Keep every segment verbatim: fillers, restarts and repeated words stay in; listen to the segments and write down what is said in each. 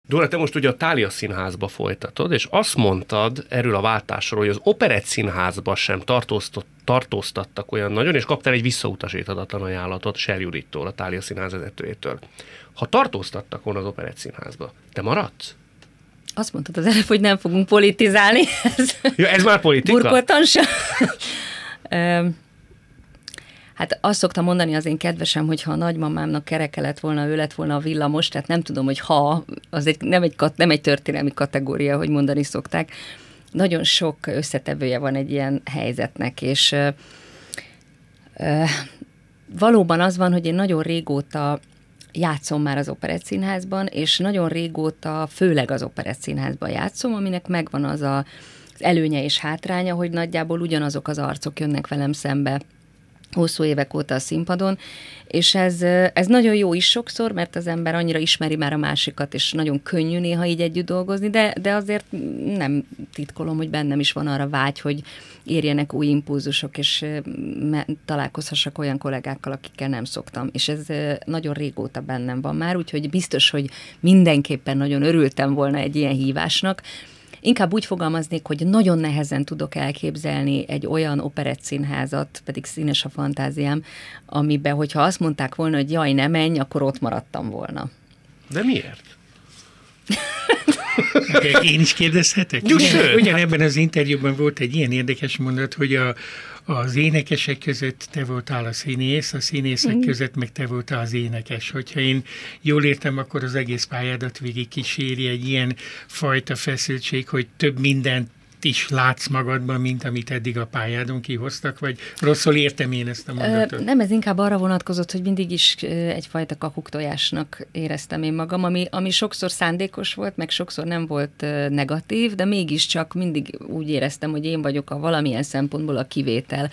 Dóra, te most ugye a Thália Színházba folytatod, és azt mondtad erről a váltásról, hogy az Operett Színházba sem tartóztat, tartóztattak olyan nagyon, és kaptál egy visszautasíthatatlan ajánlatot Ser Judittól, a Thália Színház vezetőjétől. Ha tartóztattak volna az Operett Színházba, te maradsz? Azt mondtad az előbb, hogy nem fogunk politizálni. Ez, ja, ez már politika? Burkoltan sem. Hát azt szoktam mondani az én kedvesem, hogy ha a nagymamámnak kereke lett volna, ő lett volna a villamos, tehát nem tudom, hogy ha, az egy, nem, egy, nem egy történelmi kategória, hogy mondani szokták. Nagyon sok összetevője van egy ilyen helyzetnek, és ö, ö, valóban az van, hogy én nagyon régóta játszom már az Operett Színházban, és nagyon régóta főleg az Operett Színházban játszom, aminek megvan az a, az előnye és hátránya, hogy nagyjából ugyanazok az arcok jönnek velem szembe hosszú évek óta a színpadon, és ez, ez nagyon jó is sokszor, mert az ember annyira ismeri már a másikat, és nagyon könnyű néha így együtt dolgozni, de, de azért nem titkolom, hogy bennem is van arra vágy, hogy érjenek új impulzusok, és találkozhassak olyan kollégákkal, akikkel nem szoktam. És ez nagyon régóta bennem van már, úgyhogy biztos, hogy mindenképpen nagyon örültem volna egy ilyen hívásnak. Inkább úgy fogalmaznék, hogy nagyon nehezen tudok elképzelni egy olyan operett színházat, pedig színes a fantáziám, amiben, hogyha azt mondták volna, hogy jaj, ne menj, akkor ott maradtam volna. De miért? Én is kérdezhetek? Ugyan, ugyanebben az interjúban volt egy ilyen érdekes mondat, hogy a, az énekesek között te voltál a színész, a színészek mm. között meg te voltál az énekes. Hogyha én jól értem, akkor az egész pályádat végig kíséri egy ilyen fajta feszültség, hogy több mindent is látsz magadban, mint amit eddig a pályádon kihoztak, vagy rosszul értem én ezt a mondatot? Nem, ez inkább arra vonatkozott, hogy mindig is egyfajta kakuktojásnak éreztem én magam, ami, ami sokszor szándékos volt, meg sokszor nem volt negatív, de mégiscsak mindig úgy éreztem, hogy én vagyok a valamilyen szempontból a kivétel.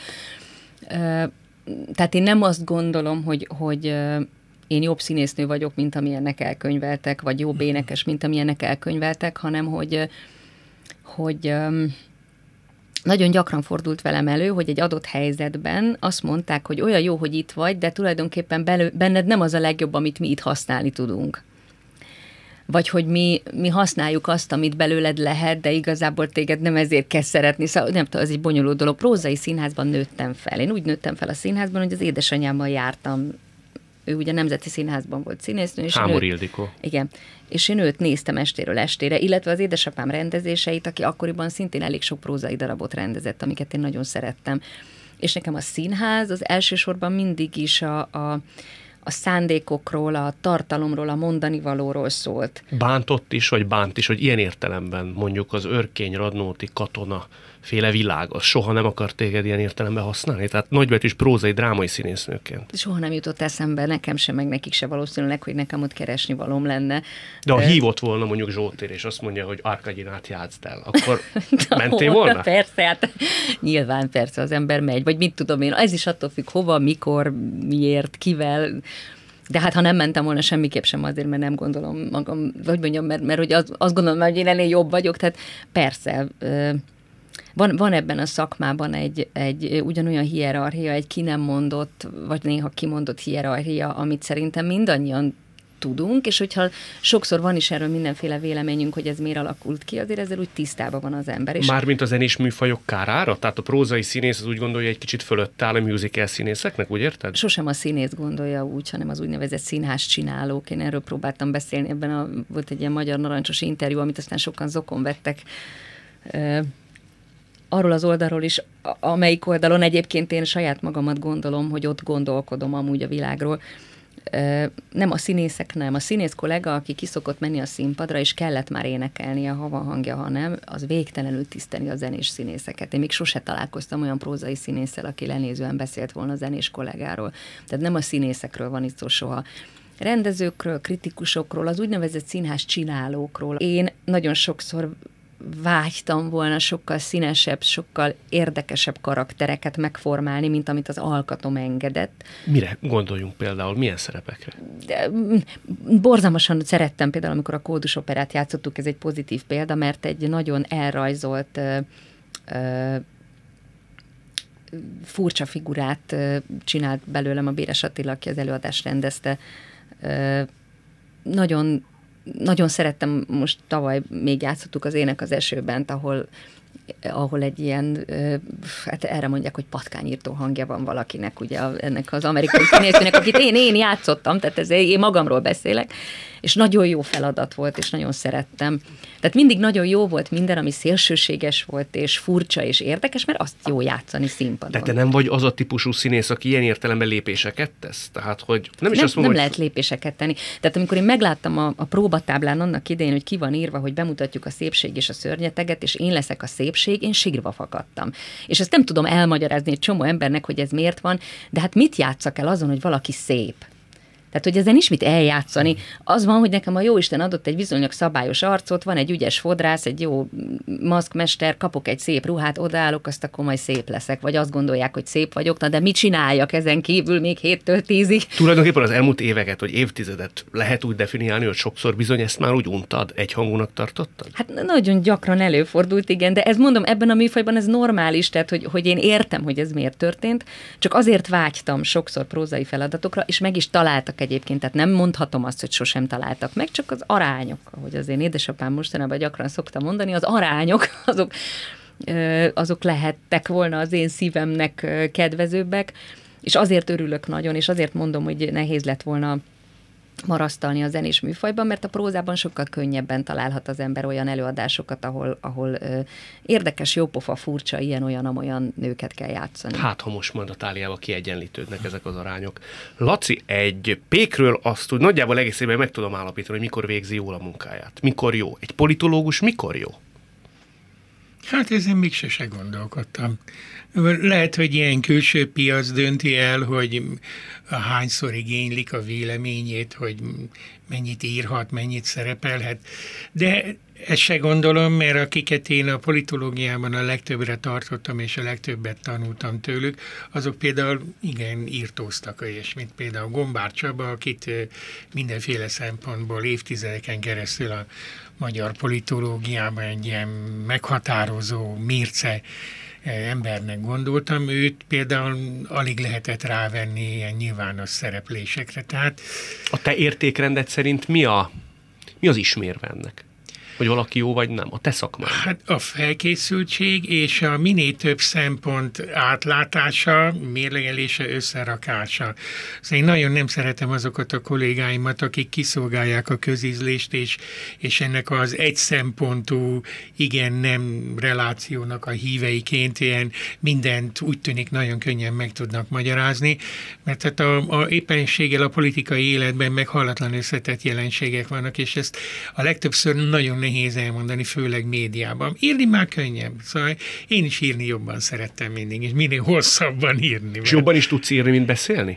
Tehát én nem azt gondolom, hogy, hogy én jobb színésznő vagyok, mint amilyennek elkönyveltek, vagy jobb énekes, mint amilyennek elkönyveltek, hanem hogy hogy um, nagyon gyakran fordult velem elő, hogy egy adott helyzetben azt mondták, hogy olyan jó, hogy itt vagy, de tulajdonképpen belő, benned nem az a legjobb, amit mi itt használni tudunk. Vagy hogy mi, mi használjuk azt, amit belőled lehet, de igazából téged nem ezért kell szeretni. Szóval nem tudom, ez egy bonyolult dolog. Prózai színházban nőttem fel. Én úgy nőttem fel a színházban, hogy az édesanyámmal jártam. Ő ugye Nemzeti Színházban volt színésznő. És Hámor Ildikó. Igen. És én őt néztem estéről estére, illetve az édesapám rendezéseit, aki akkoriban szintén elég sok prózai darabot rendezett, amiket én nagyon szerettem. És nekem a színház az elsősorban mindig is a, a, a szándékokról, a tartalomról, a mondani valóról szólt. Bántott is, vagy bánt is, hogy ilyen értelemben mondjuk az Örkény Radnóti katona féle világ, az soha nem akar téged ilyen értelemben használni? Tehát nagybetűs prózai, drámai színésznőként. Soha nem jutott eszembe, nekem sem, meg nekik se valószínűleg, hogy nekem ott keresni valóm lenne. De ha hívott volna mondjuk Zsótér, és azt mondja, hogy Árkagyinát játszd el, akkor mentél volna? Persze, hát nyilván persze az ember megy, vagy mit tudom én, ez is attól függ, hova, mikor, miért, kivel. De hát ha nem mentem volna, semmiképp sem azért, mert nem gondolom magam, vagy mondjam, mert, mert hogy az, azt gondolom, hogy én ennél jobb vagyok, tehát persze, Van, van ebben a szakmában egy, egy ugyanolyan hierarchia, egy ki nem mondott, vagy néha kimondott hierarchia, amit szerintem mindannyian tudunk, és hogyha sokszor van is erről mindenféle véleményünk, hogy ez miért alakult ki, azért ezzel úgy tisztában van az ember. És mármint a zenés műfajok kárára? Tehát a prózai színész az úgy gondolja, egy kicsit fölött áll a musical színészeknek, úgy érted? Sosem a színész gondolja úgy, hanem az úgynevezett színház csinálók. Én erről próbáltam beszélni, ebben a, volt egy ilyen magyar narancsos interjú, amit aztán sokan zokon vettek, arról az oldalról is, amelyik oldalon egyébként én saját magamat gondolom, hogy ott gondolkodom amúgy a világról. Nem a színészek, nem. A színész kollega, aki kiszokott menni a színpadra, és kellett már énekelnie, ha van hangja, ha nem, az végtelenül tiszteli a zenés színészeket. Én még sose találkoztam olyan prózai színésszel, aki lenézően beszélt volna a zenés kollégáról. Tehát nem a színészekről van itt szó soha. Rendezőkről, kritikusokról, az úgynevezett színház csinálókról. Én nagyon sokszor vágytam volna sokkal színesebb, sokkal érdekesebb karaktereket megformálni, mint amit az alkatom engedett. Mire gondoljunk például? Milyen szerepekre? De, borzalmasan szerettem például, amikor a Kódus operát játszottuk, ez egy pozitív példa, mert egy nagyon elrajzolt ö, ö, furcsa figurát ö, csinált belőlem a Béres Attila, aki az előadást rendezte. Ö, nagyon nagyon szerettem, most tavaly még játszottuk az Ének az esőben, ahol ahol egy ilyen, hát erre mondják, hogy patkányírtó hangja van valakinek, ugye ennek az amerikai színésznőnek, akit én, én játszottam, tehát ez, én magamról beszélek, és nagyon jó feladat volt, és nagyon szerettem. Tehát mindig nagyon jó volt minden, ami szélsőséges volt, és furcsa, és érdekes, mert azt jó játszani színpadon. De te nem vagy az a típusú színész, aki ilyen értelemben lépéseket tesz? Tehát, hogy nem is nem, azt mondom, nem hogy... lehet lépéseket tenni. Tehát amikor én megláttam a, a próbatáblán annak idején, hogy ki van írva, hogy bemutatjuk a szépség és a szörnyeteget, és én leszek a szépség, én sírva fakadtam. És ezt nem tudom elmagyarázni egy csomó embernek, hogy ez miért van, de hát mit játsszak el azon, hogy valaki szép? Tehát, hogy ezen is mit eljátszani. Az van, hogy nekem a jóisten adott egy viszonylag szabályos arcot, van egy ügyes fodrász, egy jó maszkmester, kapok egy szép ruhát, odaállok, azt akkor majd szép leszek. Vagy azt gondolják, hogy szép vagyok, na de mit csináljak ezen kívül még héttől tízig? Tulajdonképpen az elmúlt éveket, vagy évtizedet lehet úgy definiálni, hogy sokszor bizony ezt már úgy untad, egyhangúnak tartottad? Hát nagyon gyakran előfordult, igen, de ez mondom, ebben a műfajban ez normális, tehát hogy, hogy én értem, hogy ez miért történt, csak azért vágytam sokszor prózai feladatokra, és meg is találtak egyébként, tehát nem mondhatom azt, hogy sosem találtak meg, csak az arányok, ahogy az én édesapám mostanában gyakran szokta mondani, az arányok, azok, azok lehettek volna az én szívemnek kedvezőbbek, és azért örülök nagyon, és azért mondom, hogy nehéz lett volna marasztalni a zenés műfajban, mert a prózában sokkal könnyebben találhat az ember olyan előadásokat, ahol, ahol ö, érdekes, jópofa, furcsa, ilyen-olyan-amolyan nőket kell játszani. Hát, ha most majd a Táliába kiegyenlítődnek ezek az arányok. Laci, egy pékről azt úgy nagyjából egészében meg tudom állapítani, hogy mikor végzi jól a munkáját. Mikor jó? Egy politológus mikor jó? Hát ezen még sose gondolkodtam. Lehet, hogy ilyen külső piac dönti el, hogy hányszor igénylik a véleményét, hogy mennyit írhat, mennyit szerepelhet. De ezt se gondolom, mert akiket én a politológiában a legtöbbre tartottam, és a legtöbbet tanultam tőlük, azok például igen írtóztak olyasmit. Például Gombár Csaba, akit mindenféle szempontból évtizedeken keresztül a magyar politológiában egy ilyen meghatározó mérce embernek gondoltam, őt például alig lehetett rávenni ilyen nyilvános szereplésekre. Tehát... A te értékrendet szerint mi, a, mi az ismérve ennek? Hogy valaki jó vagy nem? A te szakmád? Hát a felkészültség és a minél több szempont átlátása, mérlegelése, összerakása. Szóval én nagyon nem szeretem azokat a kollégáimat, akik kiszolgálják a közízlést, és, és ennek az egy szempontú, igen-nem relációnak a híveiként ilyen mindent úgy tűnik nagyon könnyen meg tudnak magyarázni, mert hát a, a éppenséggel a politikai életben meghallatlan összetett jelenségek vannak, és ezt a legtöbbször nagyon nehéz elmondani, főleg médiában. Írni már könnyebb. Szóval én is írni jobban szerettem mindig, és minél hosszabban írni. És jobban is tudsz írni, mint beszélni?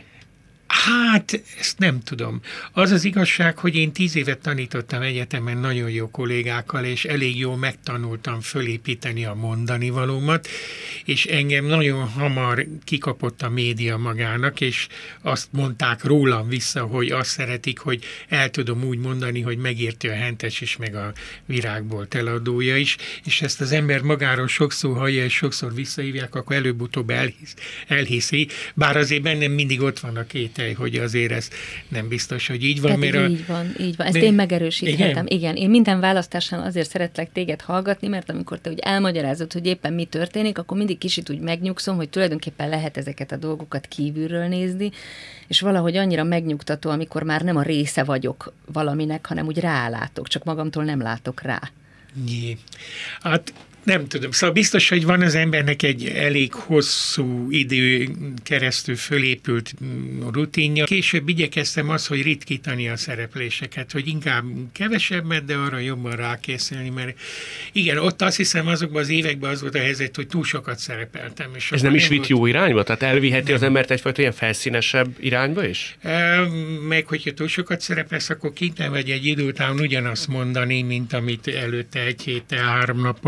Hát, ezt nem tudom. Az az igazság, hogy én tíz évet tanítottam egyetemen nagyon jó kollégákkal, és elég jól megtanultam fölépíteni a mondani valómat, és engem nagyon hamar kikapott a média magának, és azt mondták rólam vissza, hogy azt szeretik, hogy el tudom úgy mondani, hogy megérti a Hentes is, meg a Virágbolt eladója is, és ezt az ember magáról sokszor hallja, és sokszor visszahívják, akkor előbb-utóbb elhisz, elhiszi, bár azért bennem mindig ott van a két hogy azért ez nem biztos, hogy így van. Pedig mert így a... van, így van. Ezt de... én megerősíthetem. Igen? Igen? Igen, én minden választásán azért szeretlek téged hallgatni, mert amikor te úgy elmagyarázod, hogy éppen mi történik, akkor mindig kicsit úgy megnyugszom, hogy tulajdonképpen lehet ezeket a dolgokat kívülről nézni, és valahogy annyira megnyugtató, amikor már nem a része vagyok valaminek, hanem úgy rálátok, csak magamtól nem látok rá. Jé. Hát nem tudom, szóval biztos, hogy van az embernek egy elég hosszú idő keresztül fölépült rutinja. Később igyekeztem az, hogy ritkítani a szerepléseket, hogy inkább kevesebbet, de arra jobban rákészülni, mert igen, ott azt hiszem azokban az években az volt a helyzet, hogy túl sokat szerepeltem. És ez nem is vitt jó volt... irányba? Tehát elviheti nem. az embert egyfajta ilyen felszínesebb irányba is? E, meg hogyha túl sokat szerepelsz, akkor kénytelen vagy egy idő után ugyanazt mondani, mint amit előtte egy héttel, három nappal mondtál.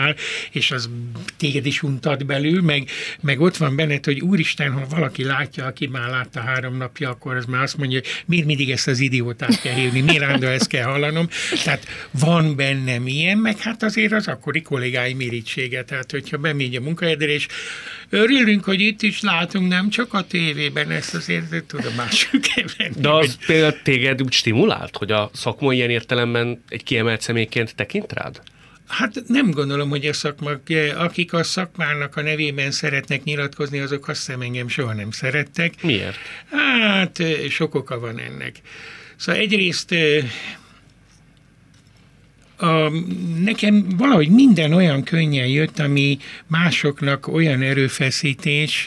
csinál, és az téged is untat belül, meg, meg ott van benned, hogy úristen, ha valaki látja, aki már látta három napja, akkor az már azt mondja, hogy miért mindig ezt az idiótát kell hívni, miért állandóan ezt kell hallanom. Tehát van bennem ilyen, meg hát azért az akkori kollégáim irítsége. Tehát, hogyha bemegy a munkahelyedre, és örülünk, hogy itt is látunk, nem csak a tévében, ezt azért tudomásul kell venni. De az hogy... például téged úgy stimulált, hogy a szakma ilyen értelemben egy kiemelt személyként tekint rád? Hát nem gondolom, hogy a szakmak, akik a szakmának a nevében szeretnek nyilatkozni, azok azt hiszem engem soha nem szerettek. Miért? Hát sok oka van ennek. Szóval egyrészt a, nekem valahogy minden olyan könnyen jött, ami másoknak olyan erőfeszítés,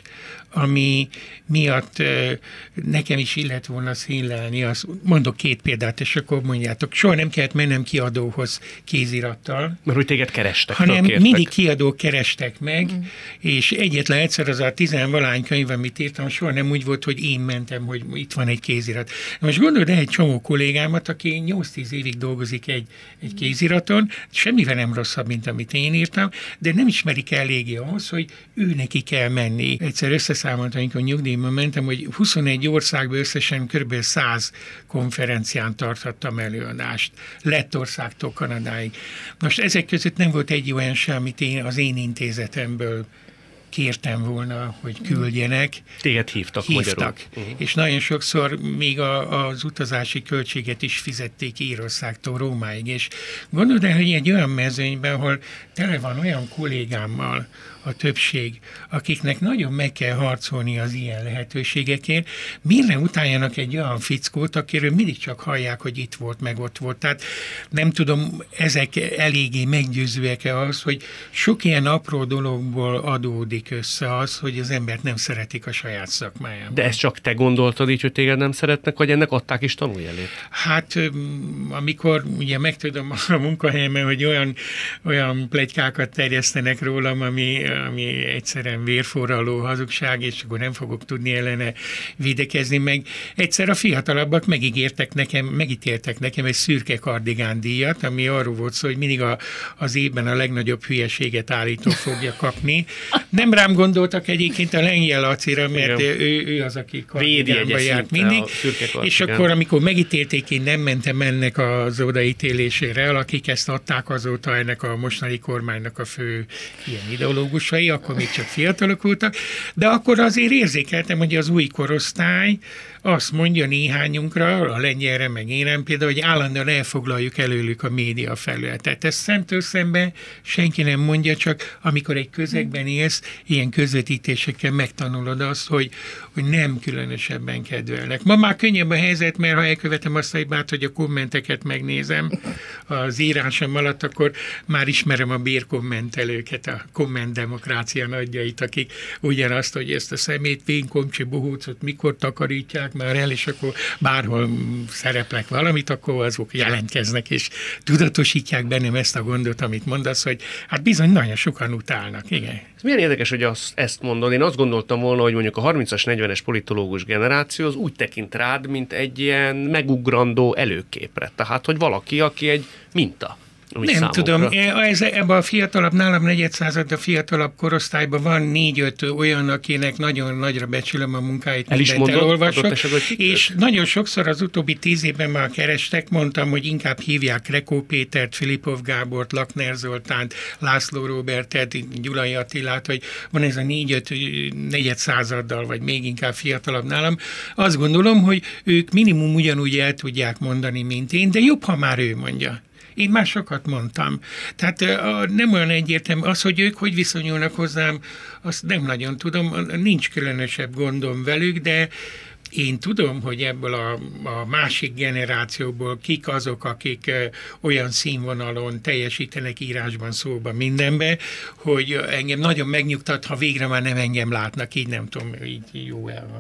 ami miatt nekem is illet volna színlelni. Azt mondok két példát, és akkor mondjátok, soha nem kellett mennem kiadóhoz kézirattal. Mert hogy téged kerestek. Hanem mindig kiadók kerestek meg, mm. és egyetlen egyszer az a tizenvalány könyv, amit írtam, soha nem úgy volt, hogy én mentem, hogy itt van egy kézirat. Most gondold el egy csomó kollégámat, aki nyolc-tíz évig dolgozik egy, egy kéziraton, semmivel nem rosszabb, mint amit én írtam, de nem ismerik eléggé ahhoz, hogy ő neki kell menni. Egyszer összeszámoltam, amikor nyugdíjban mentem, hogy huszonegy országban összesen kb. száz konferencián tarthattam előadást. Lettországtól Kanadáig. Most ezek között nem volt egy olyan sem, amit én az én intézetemből kértem volna, hogy küldjenek. Téged hívtak, hívtak. Magyarul. Uh-huh. És nagyon sokszor még a, az utazási költséget is fizették Írországtól Rómáig. És gondold el, hogy egy olyan mezőnyben, ahol tele van olyan kollégámmal a többség, akiknek nagyon meg kell harcolni az ilyen lehetőségekért, miért nem utáljanak egy olyan fickót, akiről mindig csak hallják, hogy itt volt, meg ott volt. Tehát nem tudom, ezek eléggé meggyőzőek-e az, hogy sok ilyen apró dologból adódik össze az, hogy az embert nem szeretik a saját szakmájában. De ezt csak te gondoltad így, hogy téged nem szeretnek, vagy ennek adták is tanuljelét? Hát amikor ugye megtudom a munkahelyemen, hogy olyan, olyan pletykákat terjesztenek rólam, ami ami egyszerűen vérforraló hazugság, és akkor nem fogok tudni ellene védekezni, meg egyszer a fiatalabbak megígértek nekem, megítéltek nekem egy szürke kardigán díjat, ami arról volt szó, hogy mindig a, az évben a legnagyobb hülyeséget állító fogja kapni. Nem rám gondoltak egyébként a Lengyel Lacira, mert ő, ő az, aki kardigánba járt mindig, és akkor, amikor megítélték, én nem mentem ennek az odaítélésére, akik ezt adták azóta ennek a mostani kormánynak a fő ilyen ideológus, akkor még csak fiatalok voltak, de akkor azért érzékeltem, hogy az új korosztály azt mondja néhányunkra, a lengyelre, meg én például, hogy állandóan elfoglaljuk előlük a média felületet. Ezt szemtől szemben senki nem mondja, csak amikor egy közegben élsz, ilyen közvetítésekkel megtanulod azt, hogy, hogy nem különösebben kedvelnek. Ma már könnyebb a helyzet, mert ha elkövetem azt a hibát, hogy a kommenteket megnézem az írásom alatt, akkor már ismerem a bérkommentelőket, a kommentdemokrácia nagyjait, akik ugyanazt, hogy ezt a szemét, vénkomcsi bohócot mikor takarítják már el, és akkor bárhol szereplek valamit, akkor azok jelentkeznek, és tudatosítják bennem ezt a gondot, amit mondasz, hogy hát bizony nagyon sokan utálnak, igen. Ez milyen érdekes, hogy azt, ezt mondod. Én azt gondoltam volna, hogy mondjuk a harmincas, negyvenes politológus generáció az úgy tekint rád, mint egy ilyen megugrandó előképre. Tehát, hogy valaki, aki egy minta. Nem számukra. Tudom, ez, ebben a fiatalabb, nálam negyedszázad, a fiatalabb korosztályban van négy-öt olyan, akinek nagyon nagyra becsülöm a munkáit, El is mindent mondod, elolvasok, esetben, és nagyon sokszor az utóbbi tíz évben már kerestek, mondtam, hogy inkább hívják Rekó Pétert, Filipov Gábort, Lakner Zoltánt, László Róbertet, Gyulai Attilát, hogy van ez a négy-öt negyedszázaddal, vagy még inkább fiatalabb nálam. Azt gondolom, hogy ők minimum ugyanúgy el tudják mondani, mint én, de jobb, ha már ő mondja. Én már sokat mondtam. Tehát nem olyan egyértelmű. Az, hogy ők hogy viszonyulnak hozzám, azt nem nagyon tudom. Nincs különösebb gondom velük, de én tudom, hogy ebből a, a másik generációból kik azok, akik olyan színvonalon teljesítenek írásban, szóban, mindenben, hogy engem nagyon megnyugtat, ha végre már nem engem látnak, így nem tudom, így jó el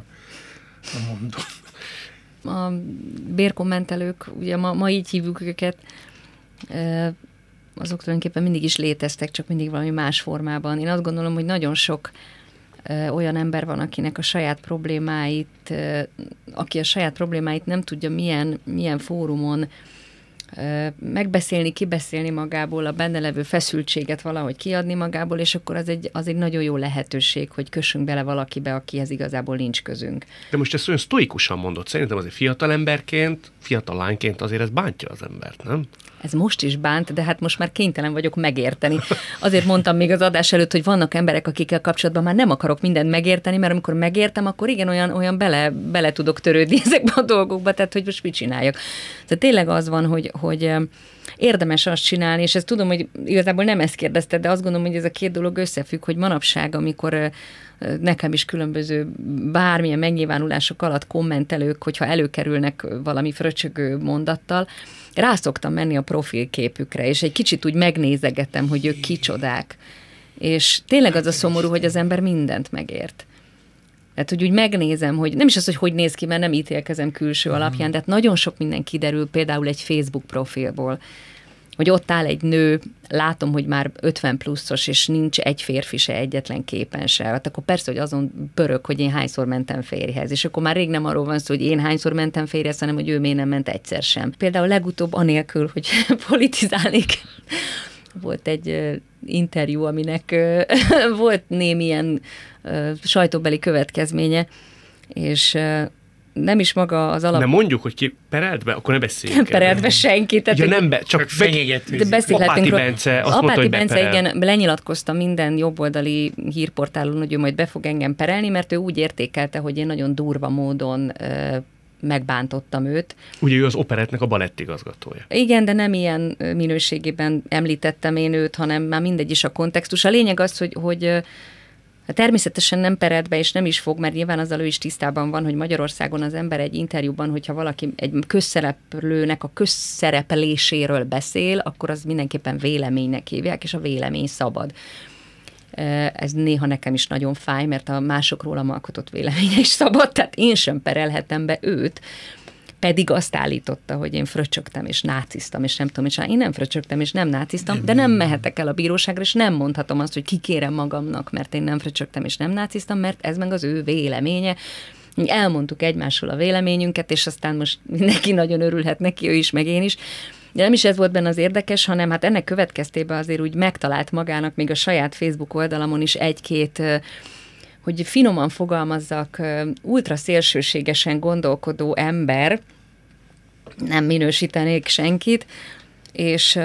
a mondom. A bérkommentelők, ugye ma, ma így hívjuk őket, azok tulajdonképpen mindig is léteztek, csak mindig valami más formában. Én azt gondolom, hogy nagyon sok olyan ember van, akinek a saját problémáit, aki a saját problémáit nem tudja milyen, milyen fórumon megbeszélni, kibeszélni magából, a benne levő feszültséget valahogy kiadni magából, és akkor az egy, az egy nagyon jó lehetőség, hogy kössünk bele valakibe, akihez igazából nincs közünk. De most ezt olyan sztoikusan mondott, szerintem azért fiatal emberként, fiatal lányként azért ez bántja az embert, nem? Ez most is bánt, de hát most már kénytelen vagyok megérteni. Azért mondtam még az adás előtt, hogy vannak emberek, akikkel kapcsolatban már nem akarok mindent megérteni, mert amikor megértem, akkor igen, olyan, olyan bele, bele tudok törődni ezekbe a dolgokba, tehát hogy most mit csináljak. Tehát tényleg az van, hogy, hogy érdemes azt csinálni, és ezt tudom, hogy igazából nem ezt kérdezted, de azt gondolom, hogy ez a két dolog összefügg, hogy manapság, amikor nekem is különböző bármilyen megnyilvánulások alatt kommentelők, hogyha előkerülnek valami fröcsögő mondattal, rá szoktam menni a profilképükre, és egy kicsit úgy megnézegetem, hogy ők kicsodák. És tényleg az a szomorú, hogy az ember mindent megért. Tehát, hogy úgy megnézem, hogy nem is az, hogy hogy néz ki, mert nem ítélkezem külső alapján, de hát nagyon sok minden kiderül például egy Facebook profilból, hogy ott áll egy nő, látom, hogy már ötven pluszos, és nincs egy férfi se, egyetlen képen se. Hát akkor persze, hogy azon pörög, hogy én hányszor mentem férjhez, és akkor már rég nem arról van szó, hogy én hányszor mentem férjhez, hanem hogy ő miért nem ment egyszer sem. Például legutóbb anélkül, hogy politizálnék, volt egy uh, interjú, aminek uh, volt némilyen uh, sajtóbeli következménye, és uh, nem is maga az alap... Nem mondjuk, hogy ki perelt be, akkor ne beszéljünk. Nem perelt be senki. Tehát ja, nem be, csak, csak fenyegetőzik. Apáti Bence azt Apáti mondta, hogy Bence, beperel. igen, lenyilatkozta minden jobboldali hírportálon, hogy ő majd be fog engem perelni, mert ő úgy értékelte, hogy én nagyon durva módon ö, megbántottam őt. Ugye ő az operettnek a balettigazgatója. Igen, de nem ilyen minőségében említettem én őt, hanem már mindegy is a kontextus. A lényeg az, hogy, hogy természetesen nem perelt be, és nem is fog, mert nyilván azzal ő is tisztában van, hogy Magyarországon az ember egy interjúban, hogyha valaki egy közszereplőnek a közszerepléséről beszél, akkor az mindenképpen véleménynek hívják, és a vélemény szabad. Ez néha nekem is nagyon fáj, mert a mások rólam alkotott véleménye is szabad, tehát én sem perelhetem be őt, pedig azt állította, hogy én fröcsögtem és náciztam, és nem tudom, és én nem fröcsögtem és nem náciztam, de nem mehetek el a bíróságra, és nem mondhatom azt, hogy kikérem magamnak, mert én nem fröcsögtem és nem náciztam, mert ez meg az ő véleménye. Elmondtuk egymásról a véleményünket, és aztán most mindenki nagyon örülhet neki, ő is, meg én is. De nem is ez volt benne az érdekes, hanem hát ennek következtében azért úgy megtalált magának még a saját Facebook oldalamon is egy-két, hogy finoman fogalmazzak, ultra szélsőségesen gondolkodó ember, nem minősítenék senkit, és,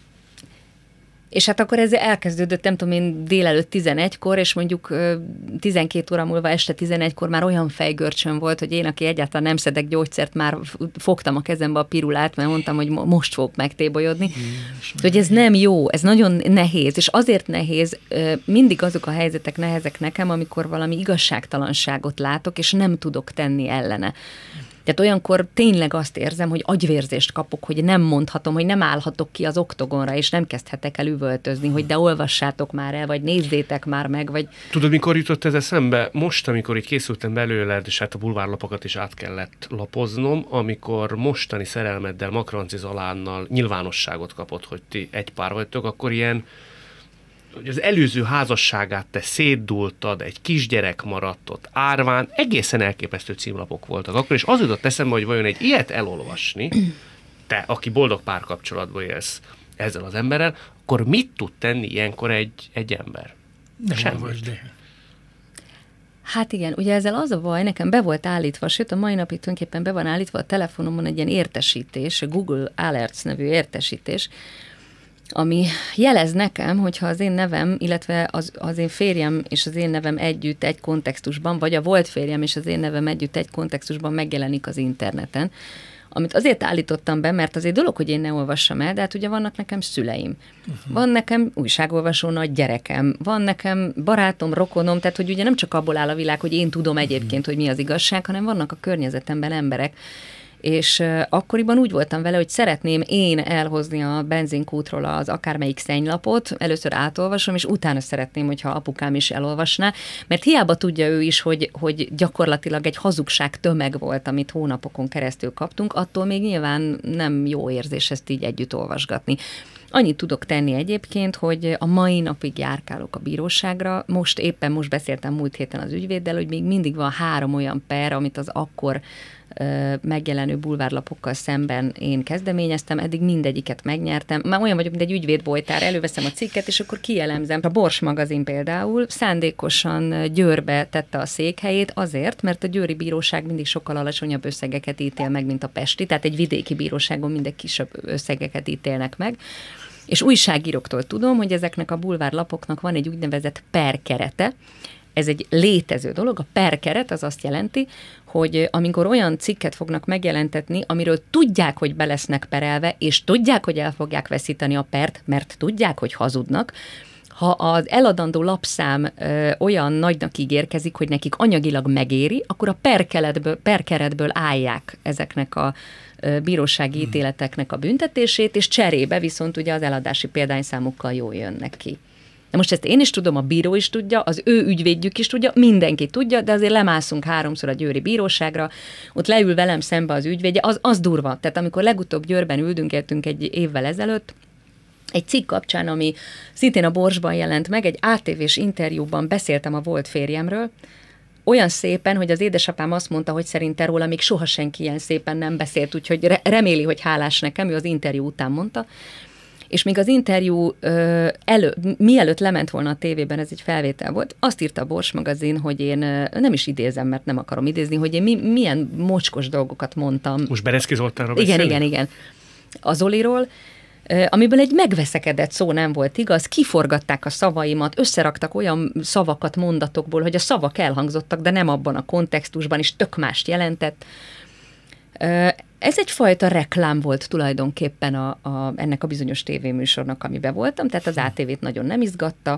és hát akkor ez elkezdődött, nem tudom én, délelőtt tizenegykor, és mondjuk tizenkét óra múlva este tizenegykor már olyan fejgörcsön volt, hogy én, aki egyáltalán nem szedek gyógyszert, már fogtam a kezembe a pirulát, mert mondtam, hogy most fogok megtébolyodni. Hogy ez nem jó, ez nagyon nehéz, és azért nehéz, mindig azok a helyzetek nehezek nekem, amikor valami igazságtalanságot látok, és nem tudok tenni ellene. Tehát olyankor tényleg azt érzem, hogy agyvérzést kapok, hogy nem mondhatom, hogy nem állhatok ki az oktogonra, és nem kezdhetek el üvöltözni, hogy de olvassátok már el, vagy nézzétek már meg, vagy... Tudod, mikor jutott ez eszembe? Most, amikor így készültem belőled, és hát a bulvárlapokat is át kellett lapoznom, amikor mostani szerelmeddel, Makranci Zalánnal nyilvánosságot kapott, hogy ti egy pár vagytok, akkor ilyen, hogy az előző házasságát te szétdultad, egy kisgyerek maradt ott árván, egészen elképesztő címlapok voltak akkor, és az jutott eszembe, hogy vajon egy ilyet elolvasni, te, aki boldog párkapcsolatban élsz ezzel az emberrel, akkor mit tud tenni ilyenkor egy, egy ember? Nem olvasd el. Hát igen, ugye ezzel az a baj, nekem be volt állítva, sőt a mai napig tulajdonképpen be van állítva a telefonomon egy ilyen értesítés, a Google Alerts nevű értesítés, ami jelez nekem, hogyha az én nevem, illetve az, az én férjem és az én nevem együtt egy kontextusban, vagy a volt férjem és az én nevem együtt egy kontextusban megjelenik az interneten, amit azért állítottam be, mert azért dolog, hogy én ne olvassam el, de hát ugye vannak nekem szüleim. Uh-huh. Van nekem újságolvasó nagy gyerekem, van nekem barátom, rokonom, tehát hogy ugye nem csak abból áll a világ, hogy én tudom egyébként, uh-huh. hogy mi az igazság, hanem vannak a környezetemben emberek, és uh, akkoriban úgy voltam vele, hogy szeretném én elhozni a benzinkútról az akármelyik szennylapot, először átolvasom, és utána szeretném, hogyha apukám is elolvasná, mert hiába tudja ő is, hogy, hogy gyakorlatilag egy hazugság tömeg volt, amit hónapokon keresztül kaptunk, attól még nyilván nem jó érzés ezt így együtt olvasgatni. Annyit tudok tenni egyébként, hogy a mai napig járkálok a bíróságra. Most éppen most beszéltem múlt héten az ügyvéddel, hogy még mindig van három olyan per, amit az akkor ö, megjelenő bulvárlapokkal szemben én kezdeményeztem, eddig mindegyiket megnyertem. Már olyan vagyok, mint egy ügyvédbolytár, előveszem a cikket, és akkor kielemzem. A Bors magazin például szándékosan Győrbe tette a székhelyét azért, mert a győri bíróság mindig sokkal alacsonyabb összegeket ítél meg, mint a pesti, tehát egy vidéki bíróságon mindig kisebb összegeket ítélnek meg. És újságíróktól tudom, hogy ezeknek a bulvárlapoknak van egy úgynevezett perkerete. Ez egy létező dolog. A perkeret az azt jelenti, hogy amikor olyan cikket fognak megjelentetni, amiről tudják, hogy be lesznek perelve, és tudják, hogy el fogják veszíteni a pert, mert tudják, hogy hazudnak, ha az eladandó lapszám ö, olyan nagynak ígérkezik, hogy nekik anyagilag megéri, akkor a perkeretből, perkeretből állják ezeknek a ö, bírósági hmm. ítéleteknek a büntetését, és cserébe viszont ugye az eladási példányszámokkal jól jönnek ki. De most ezt én is tudom, a bíró is tudja, az ő ügyvédjük is tudja, mindenki tudja, de azért lemászunk háromszor a győri bíróságra, ott leül velem szembe az ügyvédje, az, az durva. Tehát amikor legutóbb Győrben üldünkeltünk egy évvel ezelőtt, egy cikk kapcsán, ami szintén a Borsban jelent meg, egy á té vés interjúban beszéltem a volt férjemről, olyan szépen, hogy az édesapám azt mondta, hogy szerinte róla még soha senki ilyen szépen nem beszélt, úgyhogy reméli, hogy hálás nekem, ő az interjú után mondta, és még az interjú ö, elő, mielőtt lement volna a tévében, ez egy felvétel volt, azt írta a Bors magazin, hogy én ö, nem is idézem, mert nem akarom idézni, hogy én mi, milyen mocskos dolgokat mondtam. Most Bereszki Zoltánról Igen, beszélni? igen, igen. Az Zoliról, ö, amiből egy megveszekedett szó nem volt igaz, kiforgatták a szavaimat, összeraktak olyan szavakat mondatokból, hogy a szavak elhangzottak, de nem abban a kontextusban, és tök mást jelentett. Ö, Ez egyfajta reklám volt tulajdonképpen a, a, ennek a bizonyos tévéműsornak, amiben voltam, tehát az á té vét nagyon nem izgatta,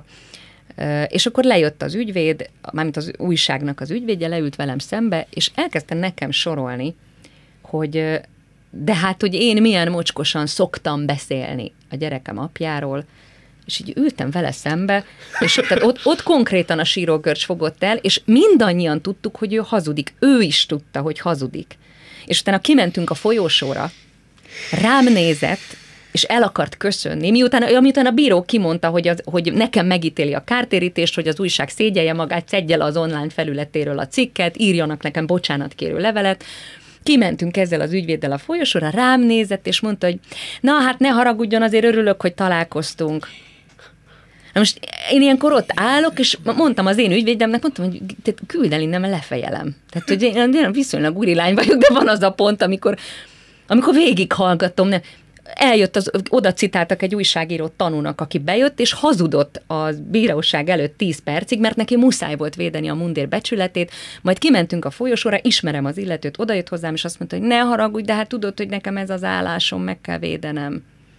és akkor lejött az ügyvéd, mármint az újságnak az ügyvédje, leült velem szembe, és elkezdte nekem sorolni, hogy de hát, hogy én milyen mocskosan szoktam beszélni a gyerekem apjáról, és így ültem vele szembe, és tehát ott, ott konkrétan a sírógörcs fogott el, és mindannyian tudtuk, hogy ő hazudik. Ő is tudta, hogy hazudik. És utána kimentünk a folyósóra, rám nézett, és el akart köszönni, miután, miután a bíró kimondta, hogy, az, hogy nekem megítéli a kártérítést, hogy az újság szégyelje magát, szedje le az online felületéről a cikket, írjanak nekem bocsánatkérő levelet. Kimentünk ezzel az ügyvéddel a folyosóra, rám nézett, és mondta, hogy na hát ne haragudjon, azért örülök, hogy találkoztunk. Na most én ilyenkor ott állok, és mondtam az én ügyvédemnek, mondtam, hogy küld el innen, mert lefejelem. Tehát, hogy én, én viszonylag úri lány vagyok, de van az a pont, amikor, amikor végighallgatom. Nem. Eljött, az, oda citáltak egy újságíró tanúnak, aki bejött, és hazudott a bíróság előtt tíz percig, mert neki muszáj volt védeni a mundér becsületét, majd kimentünk a folyosóra, ismerem az illetőt, odajött hozzám, és azt mondta, hogy ne haragudj, de hát tudod, hogy nekem ez az állásom, meg kell védenem.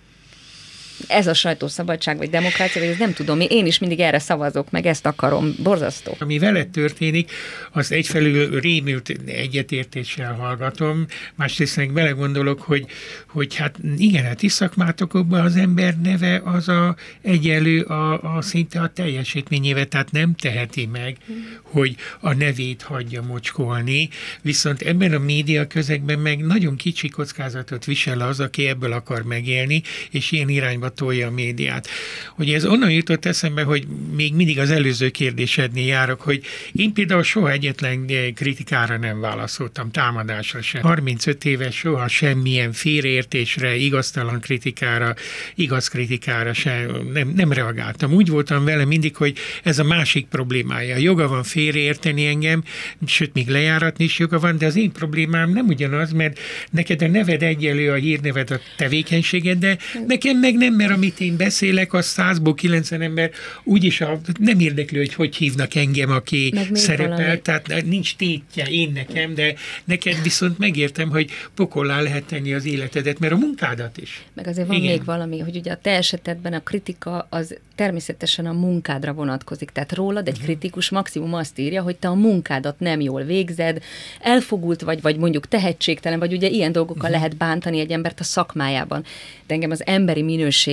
Ez a sajtószabadság, vagy demokrácia, vagy ez nem tudom, én is mindig erre szavazok, meg ezt akarom, borzasztó. Ami veled történik, azt egyfelől rémült egyetértéssel hallgatom, másrészt meg belegondolok, hogy, hogy hát igen, hát is szakmátokban az ember neve az a egyenlő a, a szinte a teljesítményével, tehát nem teheti meg, mm. hogy a nevét hagyja mocskolni, viszont ebben a média közegben meg nagyon kicsi kockázatot visel az, aki ebből akar megélni, és ilyen irányba tolja a médiát. Hogy ez onnan jutott eszembe, hogy még mindig az előző kérdésednél járok, hogy én például soha egyetlen kritikára nem válaszoltam, támadásra sem. harmincöt éves soha semmilyen félreértésre, igaztalan kritikára, igaz kritikára sem nem, nem reagáltam. Úgy voltam vele mindig, hogy ez a másik problémája. Joga van félreérteni engem, sőt, még lejáratni is joga van, de az én problémám nem ugyanaz, mert neked a neved egyenlő a hírneved, a tevékenységed, de nekem meg nem, mert amit én beszélek, az százból kilencven ember úgyis a, nem érdekli, hogy hogy hívnak engem, aki szerepel, valami. Tehát nincs tétje én nekem, de neked viszont megértem, hogy pokollá lehet tenni az életedet, mert a munkádat is. Meg azért van Igen. még valami, hogy ugye a te esetedben a kritika az természetesen a munkádra vonatkozik. Tehát rólad egy kritikus maximum azt írja, hogy te a munkádat nem jól végzed, elfogult vagy, vagy mondjuk tehetségtelen, vagy ugye ilyen dolgokkal uh-huh. lehet bántani egy embert a szakmájában. De engem az emberi minőség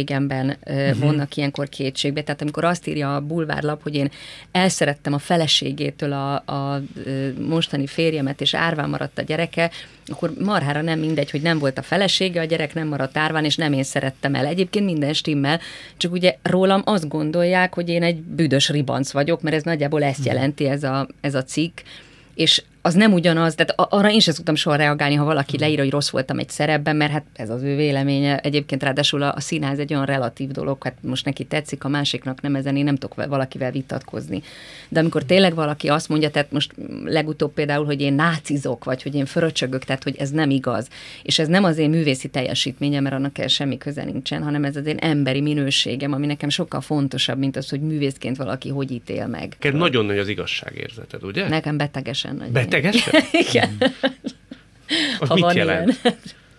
hűségemben uh, vonnak ilyenkor kétségbe. Tehát amikor azt írja a bulvárlap, hogy én elszerettem a feleségétől a, a mostani férjemet, és árván maradt a gyereke, akkor marhára nem mindegy, hogy nem volt a felesége, a gyerek nem maradt árván, és nem én szerettem el. Egyébként minden stimmel, csak ugye rólam azt gondolják, hogy én egy büdös ribanc vagyok, mert ez nagyjából ezt jelenti ez a, ez a cikk, és az nem ugyanaz, tehát arra én sem szoktam soha reagálni, ha valaki leír, hogy rossz voltam egy szerepben, mert hát ez az ő véleménye. Egyébként ráadásul a, a színház egy olyan relatív dolog, hát most neki tetszik, a másiknak nem, ezen én nem tudok valakivel vitatkozni. De amikor tényleg valaki azt mondja, tehát most legutóbb például, hogy én nácizok, vagy hogy én fröcsögök, tehát hogy ez nem igaz. És ez nem az én művészi teljesítményem, mert annak el semmi köze nincsen, hanem ez az én emberi minőségem, ami nekem sokkal fontosabb, mint az, hogy művészként valaki hogy ítél meg. Neked nagyon nagy az igazságérzeted, ugye? Nekem betegesen nagy. Betegesen? Igen. Az mit jelent? Ilyen.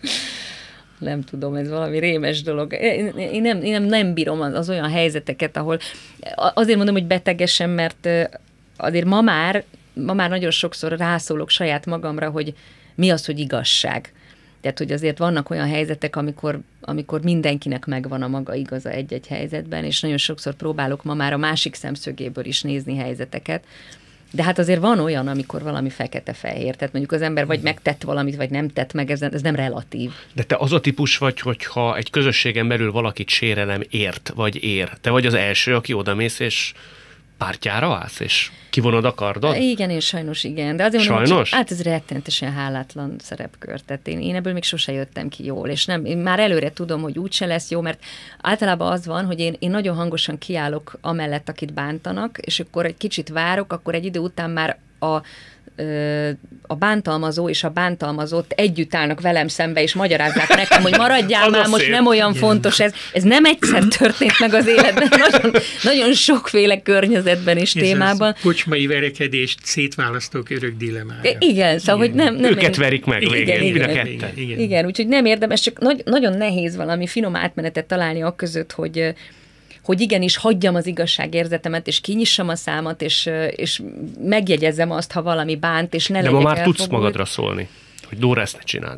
Nem tudom, ez valami rémes dolog. Én, én, nem, én nem, nem bírom az, az olyan helyzeteket, ahol azért mondom, hogy betegesen, mert azért ma már, ma már nagyon sokszor rászólok saját magamra, hogy mi az, hogy igazság. Tehát, hogy azért vannak olyan helyzetek, amikor, amikor mindenkinek megvan a maga igaza egy-egy helyzetben, és nagyon sokszor próbálok ma már a másik szemszögéből is nézni helyzeteket. De hát azért van olyan, amikor valami fekete-fehér, tehát mondjuk az ember vagy megtett valamit, vagy nem tett meg, ez, ez nem relatív. De te az a típus vagy, hogyha egy közösségen belül valakit sérelem ért, vagy ér. Te vagy az első, aki odamész, és pártjára állsz, és kivonod a kardod? Igen, én sajnos igen. De azért sajnos? Mondom, hogy hát ez rettenetesen hálátlan szerepkör. Tehát én, én ebből még sose jöttem ki jól, és nem, én már előre tudom, hogy úgyse lesz jó, mert általában az van, hogy én, én nagyon hangosan kiállok amellett, akit bántanak, és akkor egy kicsit várok, akkor egy idő után már a a bántalmazó és a bántalmazott együtt állnak velem szembe, és magyarázzák nekem, hogy maradjál már, most nem olyan igen. fontos ez. Ez nem egyszer történt meg az életben, nagyon, nagyon sokféle környezetben és ez témában. Ez kocsmai verekedést szétválasztók örök dilemája. Igen, szóval, hogy nem... nem őket verik meg végén, igen, igen, igen, igen, igen. igen, úgyhogy nem érdemes, csak nagy, nagyon nehéz valami finom átmenetet találni akközött, hogy hogy igenis hagyjam az igazságérzetemet, és kinyissam a számat, és, és megjegyezzem azt, ha valami bánt, és ne legyek elfogult. De ma már tudsz magadra szólni, hogy Dóra, ezt ne csináld.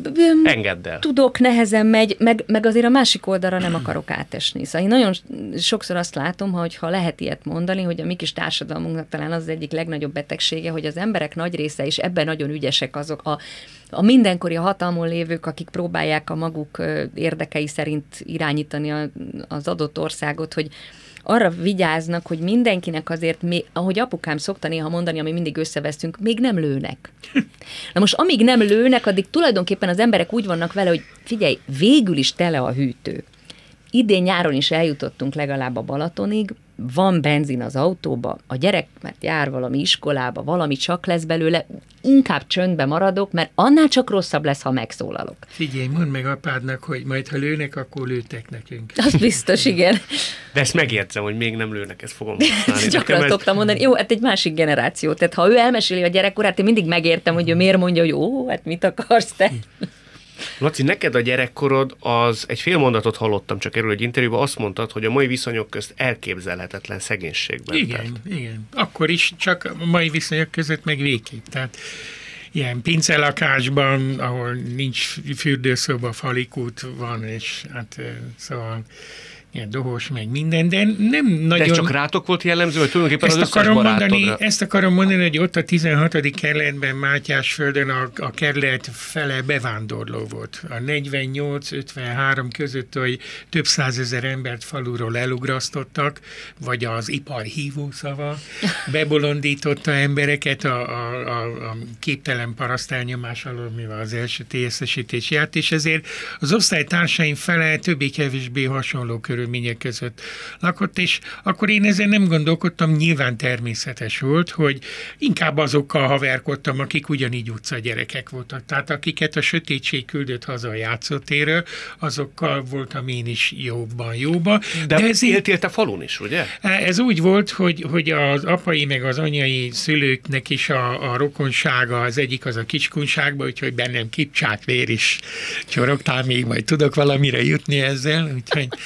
Engedd el. Tudok, nehezen megy, meg, meg azért a másik oldalra nem akarok átesni. Szóval én nagyon sokszor azt látom, hogy ha lehet ilyet mondani, hogy a mi kis társadalmunknak talán az, az egyik legnagyobb betegsége, hogy az emberek nagy része, és ebben nagyon ügyesek azok a, a mindenkori a hatalmon lévők, akik próbálják a maguk érdekei szerint irányítani a, az adott országot, hogy arra vigyáznak, hogy mindenkinek azért, még, ahogy apukám szokta néha mondani, ami mindig összevesztünk, még nem lőnek. Na most amíg nem lőnek, addig tulajdonképpen az emberek úgy vannak vele, hogy figyelj, végül is tele a hűtő. Idén nyáron is eljutottunk legalább a Balatonig, van benzin az autóba, a gyerek mert jár valami iskolába, valami csak lesz belőle, inkább csöndbe maradok, mert annál csak rosszabb lesz, ha megszólalok. Figyelj, mondd meg apádnak, hogy majd ha lőnek, akkor lőtek nekünk. Az biztos, igen. De ezt megjegyzem, hogy még nem lőnek, ezt fogom használni. Csak azt szoktam mondani, jó, hát egy másik generáció. Tehát ha ő elmeséli a gyerekkorát, én mindig megértem, hogy ő miért mondja, hogy jó, hát mit akarsz te? Laci, neked a gyerekkorod, az egy fél mondatot hallottam csak erről egy interjúban, azt mondtad, hogy a mai viszonyok közt elképzelhetetlen szegénységben. Igen, tart. igen. Akkor is, csak a mai viszonyok között meg végképp. Tehát ilyen pincelakásban, ahol nincs fürdőszoba, falikút van, és hát szóval ilyen dohos, meg minden, de nem nagyon... De ez csak rátok volt jellemző, hogy tulajdonképpen ezt az összes akarom barátodra... mondani, Ezt akarom mondani, hogy ott a tizenhatodik kerületben Mátyásföldön a, a kerület fele bevándorló volt. A negyvennyolc ötvenhárom között, hogy több százezer embert faluról elugrasztottak, vagy az ipar hívószava bebolondította embereket a, a, a, a képtelen paraszt elnyomás alól, mivel az első té es esítés járt, és ezért az osztálytársaim fele többé-kevésbé hasonló körülmények között lakott, és akkor én ezen nem gondolkodtam, nyilván természetes volt, hogy inkább azokkal haverkodtam, akik ugyanígy utca gyerekek voltak. Tehát akiket a sötétség küldött haza a játszótérről, azokkal voltam én is jobban jóba. De, De ezért, éltél te falun is, ugye? Ez úgy volt, hogy, hogy az apai meg az anyai szülőknek is a, a rokonsága, az egyik az a Kiskunságban, úgyhogy bennem kipcsák vér is csorogtál, még majd tudok valamire jutni ezzel, úgyhogy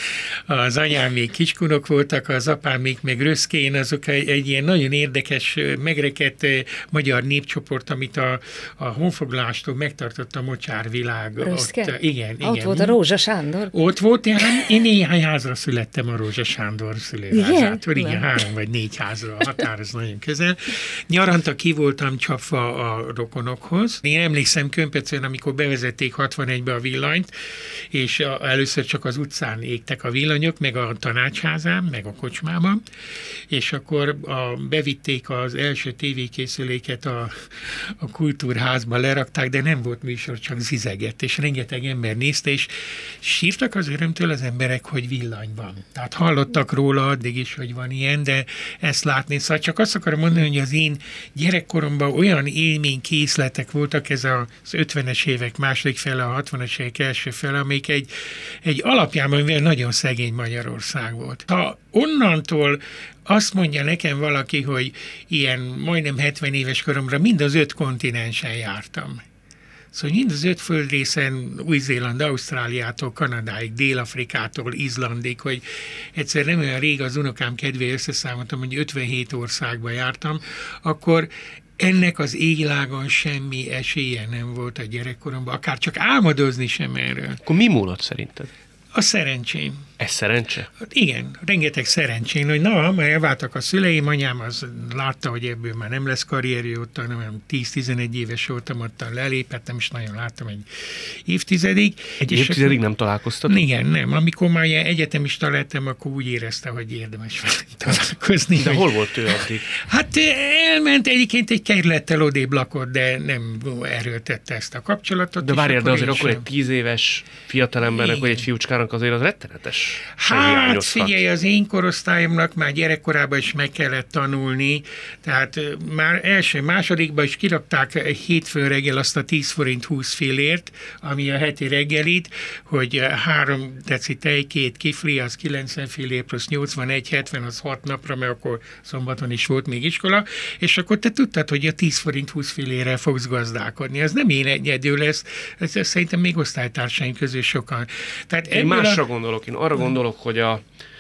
az anyám még kiskunok voltak, az apám még meg Röszkén, azok egy, egy ilyen nagyon érdekes, megrekedt magyar népcsoport, amit a, a honfoglalástól megtartott a mocsárvilág. Röszke? Ott, igen, igen. Ott volt a Rózsa Sándor? Ott volt, én, én néhány házra születtem a Rózsa Sándor szülőházától. Igen, igen, három vagy négy házra, a határ az nagyon közel. Nyaranta ki voltam csapva a rokonokhoz. Én emlékszem Kömpöcön, amikor bevezették hatvanegybe a villanyt, és a, először csak az utcán égtek a villanyok, meg a tanácsházán, meg a kocsmában, és akkor a, bevitték az első tévékészüléket a, a kultúrházba, lerakták, de nem volt műsor, csak zizegett, és rengeteg ember nézte, és sírtak az örömtől az emberek, hogy villany van. Tehát hallottak róla addig is, hogy van ilyen, de ezt látni. Szóval csak azt akarom mondani, hogy az én gyerekkoromban olyan élménykészletek voltak, ez az ötvenes évek második fele, a hatvanas évek első fele, amik egy, egy alapjában nagyon szegény Magyarország volt. Ha onnantól azt mondja nekem valaki, hogy ilyen majdnem hetven éves koromra mind az öt kontinensen jártam. Szóval mind az öt földrészen, Új-Zéland, Ausztráliától, Kanadáig, Dél-Afrikától, Izlandig, hogy egyszer nem olyan rég az unokám kedvéért összeszámoltam, hogy ötvenhét országba jártam, akkor ennek az égvilágon semmi esélye nem volt a gyerekkoromban, akár csak álmodozni sem erről. Akkor mi múlott szerinted? A szerencsém. Ez szerencse? Igen, rengeteg szerencsén, hogy na, már elváltak a szüleim, anyám az látta, hogy ebből már nem lesz karrierje, ott nem tíz-tizenegy éves voltam, ott lelépett, nem is nagyon láttam egy évtizedig. Egy évtizedig akkor, nem találkoztatok? Igen, nem. Amikor már ilyen egyetemista lettem, akkor úgy érezte, hogy érdemes találkozni. De hogy, hol volt ő addig? Hát elment egyébként egy kerülettel odébb lakott, de nem erőltette ezt a kapcsolatot. De várjál, de azért akkor egy tíz éves fiatalembernek, vagy egy fiúcskának azért az rettenetes. Hát figyelj, az én korosztályomnak már gyerekkorában is meg kellett tanulni, tehát már első, másodikban is kirakták hétfőn reggel azt a tíz forint húsz fillért, ami a heti reggelit, hogy három deci tej, két kifli, az kilencven fillér, plusz nyolcvanegy, hetven, az hat napra, mert akkor szombaton is volt még iskola, és akkor te tudtad, hogy a tíz forint húsz fillérrel fogsz gazdálkodni. Ez nem én egyedül lesz, ez, ez szerintem még osztálytársaim közül sokan. Tehát én másra a... gondolok, én arra gondolok, hogy a,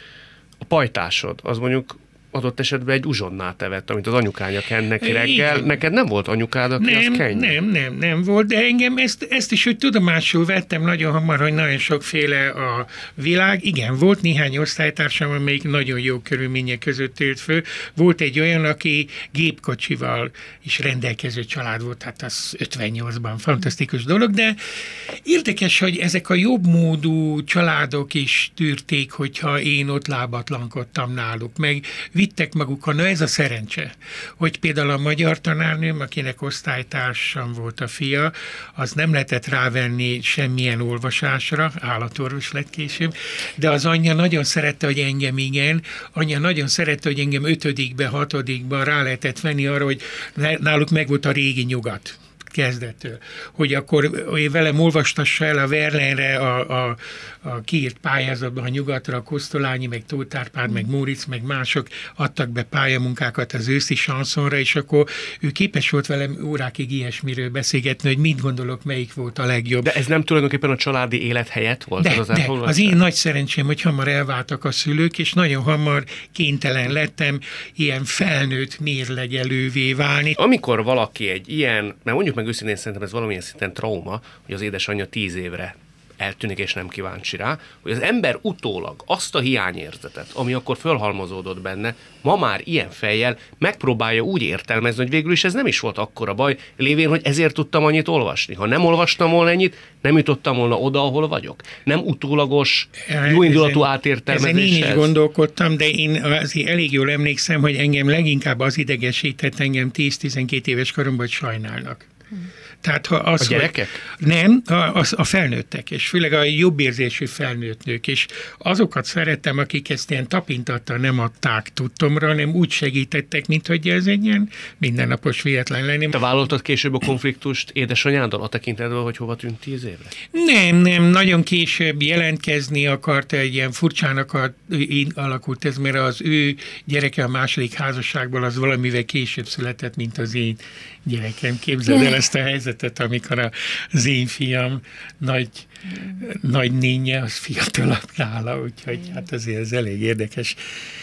a pajtásod, az mondjuk adott esetben egy uzsonnát evett, amit az anyukánya kenn neki reggel. Igen. Neked nem volt anyukád, aki nem, azt kenj? Nem, nem, nem volt, de engem ezt, ezt is, hogy tudomásul vettem nagyon hamar, hogy nagyon sokféle a világ. Igen, volt néhány osztálytársam, amelyik nagyon jó körülmények között élt föl. Volt egy olyan, aki gépkocsival is rendelkező család volt, hát az ötvennyolcban fantasztikus dolog, de érdekes, hogy ezek a jobb módú családok is tűrték, hogyha én ott lábatlankodtam náluk, meg vittek magukkal. Na ez a szerencse, hogy például a magyar tanárnőm, akinek osztálytársam volt a fia, az nem lehetett rávenni semmilyen olvasásra, állatorvos lett később, de az anyja nagyon szerette, hogy engem igen, anyja nagyon szerette, hogy engem ötödikbe, hatodikban rá lehetett venni arra, hogy náluk meg volt a régi nyugat kezdettől, hogy akkor hogy velem olvastassa el a Verlainre a, a, a kiírt pályázatban, a nyugatra, a Kosztolányi, meg Tóth Árpád, meg Móricz, meg mások adtak be pályamunkákat az őszi sanszonra, és akkor ő képes volt velem órákig ilyesmiről beszélgetni, hogy mit gondolok, melyik volt a legjobb. De ez nem tulajdonképpen a családi élet helyett volt? De, az, de az én nagy szerencsém, hogy hamar elváltak a szülők, és nagyon hamar kénytelen lettem ilyen felnőtt mérlegelővé válni. Amikor valaki egy ilyen, mert mondjuk meg őszintén szerintem ez valamilyen szinten trauma, hogy az édesanyja tíz évre eltűnik és nem kíváncsi rá, hogy az ember utólag azt a hiányérzetet, ami akkor fölhalmozódott benne, ma már ilyen fejjel megpróbálja úgy értelmezni, hogy végül is ez nem is volt akkora baj, lévén, hogy ezért tudtam annyit olvasni. Ha nem olvastam volna ennyit, nem jutottam volna oda, ahol vagyok. Nem utólagos, jóindulatú átértelmezés. Ezen én is gondolkodtam, de én azért elég jól emlékszem, hogy engem leginkább az idegesített engem tíz-tizenkét éves koromban, hogy sajnálnak. Tehát, ha az, a gyerekek? Hogy nem, a, a, a felnőttek, és főleg a jobb érzésű felnőtt nők, és azokat szerettem, akik ezt ilyen tapintattal nem adták tudtomra, hanem úgy segítettek, mint hogy ez egy ilyen mindennapos véletlen lenni. Te vállaltad később a konfliktust édesanyáddal a tekintetben, hogy hova tűnt tíz évre? Nem, nem, nagyon később jelentkezni akart, egy ilyen furcsának a, alakult ez, mert az ő gyereke a második házasságból az valamivel később született, mint az én gyerekem. Képzeld el ezt a helyzetet. helyzetet, amikor az én fiam nagy, nagy nénye, az fiatalabb nála, úgyhogy hát azért ez elég érdekes.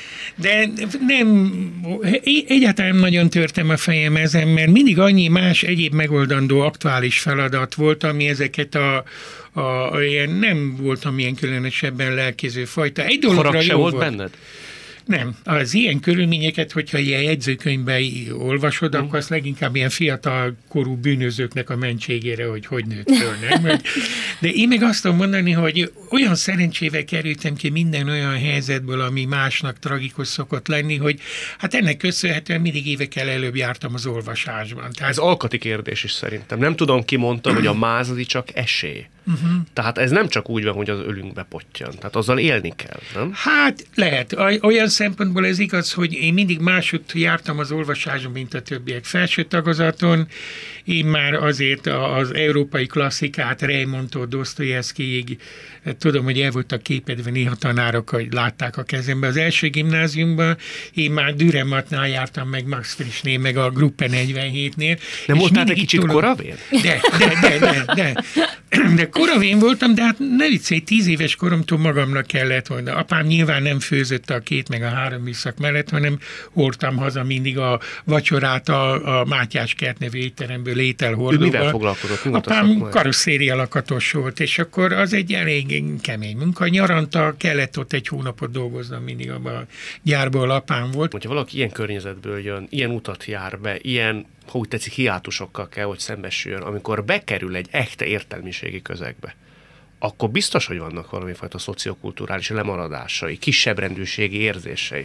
De nem, egyáltalán nagyon törtem a fejem ezen, mert mindig annyi más egyéb megoldandó aktuális feladat volt, ami ezeket a, a, a ilyen, nem voltam ilyen különösebben lelkéző fajta. Egy dologra Harag se jó volt volt benned? Nem. Az ilyen körülményeket, hogyha ilyen jegyzőkönyvben olvasod, mm. akkor az leginkább ilyen fiatal korú bűnözőknek a mentségére, hogy hogy nőtt föl, nem? De én meg azt tudom mondani, hogy olyan szerencsével kerültem ki minden olyan helyzetből, ami másnak tragikus szokott lenni, hogy hát ennek köszönhetően mindig évekkel előbb jártam az olvasásban. Tehát... Ez alkati kérdés is szerintem. Nem tudom, ki mondta, hogy a mázadi csak esély. Uh-huh. Tehát ez nem csak úgy van, hogy az ölünkbe pottyan. Tehát azzal élni kell, nem? Hát lehet. Olyan szempontból ez igaz, hogy én mindig máshogy jártam az olvasáson, mint a többiek. Felső tagozaton én már azért az európai klasszikát, Reimondtól Dosztojevszkijig, tudom, hogy el voltak képedve néha tanárok, hogy látták a kezembe. Az első gimnáziumban én már Dürrenmattnál jártam, meg Max Frischnél, meg a Gruppe negyvenhétnél. Nem voltál egy kicsit tolom... koravén? De, de, de, de, de. De koravén voltam, de hát ne viccelj, tíz éves koromtól magamnak kellett volna. Apám nyilván nem főzött a két meg a három műszak mellett, hanem hordtam haza mindig a vacsorát a, a Mátyás kert nevű étteremből ételhordóval. Mivel foglalkozott? Mi Apám karosszéria lakatos volt, és akkor az egy elég kemény munka. Nyaranta kellett ott egy hónapot dolgoznom, mindig abban a gyárból apám volt. Hogyha valaki ilyen környezetből jön, ilyen utat jár be, ilyen, ha úgy tetszik, hiátusokkal kell, hogy szembesüljön, amikor bekerül egy echte értelmiségi közegbe, akkor biztos, hogy vannak valamifajta szociokulturális lemaradásai, kisebbrendűségi érzései.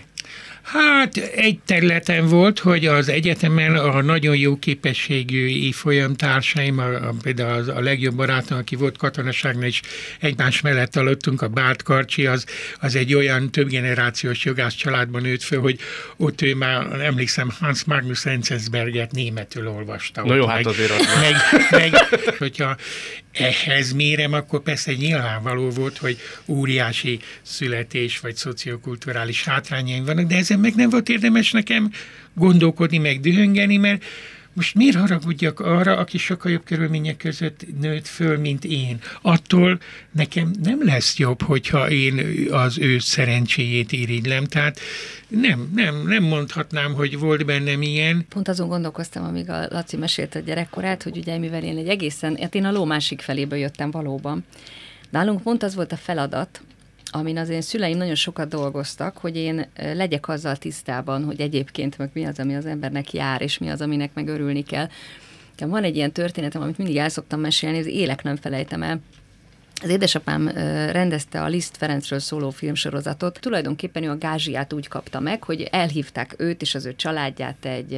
Hát egy területen volt, hogy az egyetemen a nagyon jó képességű évfolyam társaim, a, a, például az, a legjobb barátom, aki volt katonaságnál, és egymás mellett aludtunk, a Bárt Karcsi, az, az egy olyan többgenerációs jogász családban nőtt föl, hogy ott ő már, emlékszem, Hans Magnus Enzensbergert németül olvasta. Na jó, meg, hát azért az meg, meg, hogyha ehhez mérem, akkor persze nyilvánvaló volt, hogy óriási születés vagy szociokulturális hátrányaim vannak, de ezen meg nem volt érdemes nekem gondolkodni, meg dühöngeni, mert most miért haragudjak arra, aki sokkal jobb körülmények között nőtt föl, mint én? Attól nekem nem lesz jobb, hogyha én az ő szerencséjét irigylem. Tehát nem, nem, nem mondhatnám, hogy volt bennem ilyen. Pont azon gondolkoztam, amíg a Laci mesélt a gyerekkorát, hogy ugye mivel én egy egészen, hát én a ló másik feléből jöttem valóban. Nálunk pont az volt a feladat, amin az én szüleim nagyon sokat dolgoztak, hogy én legyek azzal tisztában, hogy egyébként meg mi az, ami az embernek jár, és mi az, aminek meg örülni kell. Van egy ilyen történetem, amit mindig el szoktam mesélni, az élek nem felejtem el. Az édesapám rendezte a Liszt Ferencről szóló filmsorozatot. Tulajdonképpen ő a gázsiát úgy kapta meg, hogy elhívták őt és az ő családját egy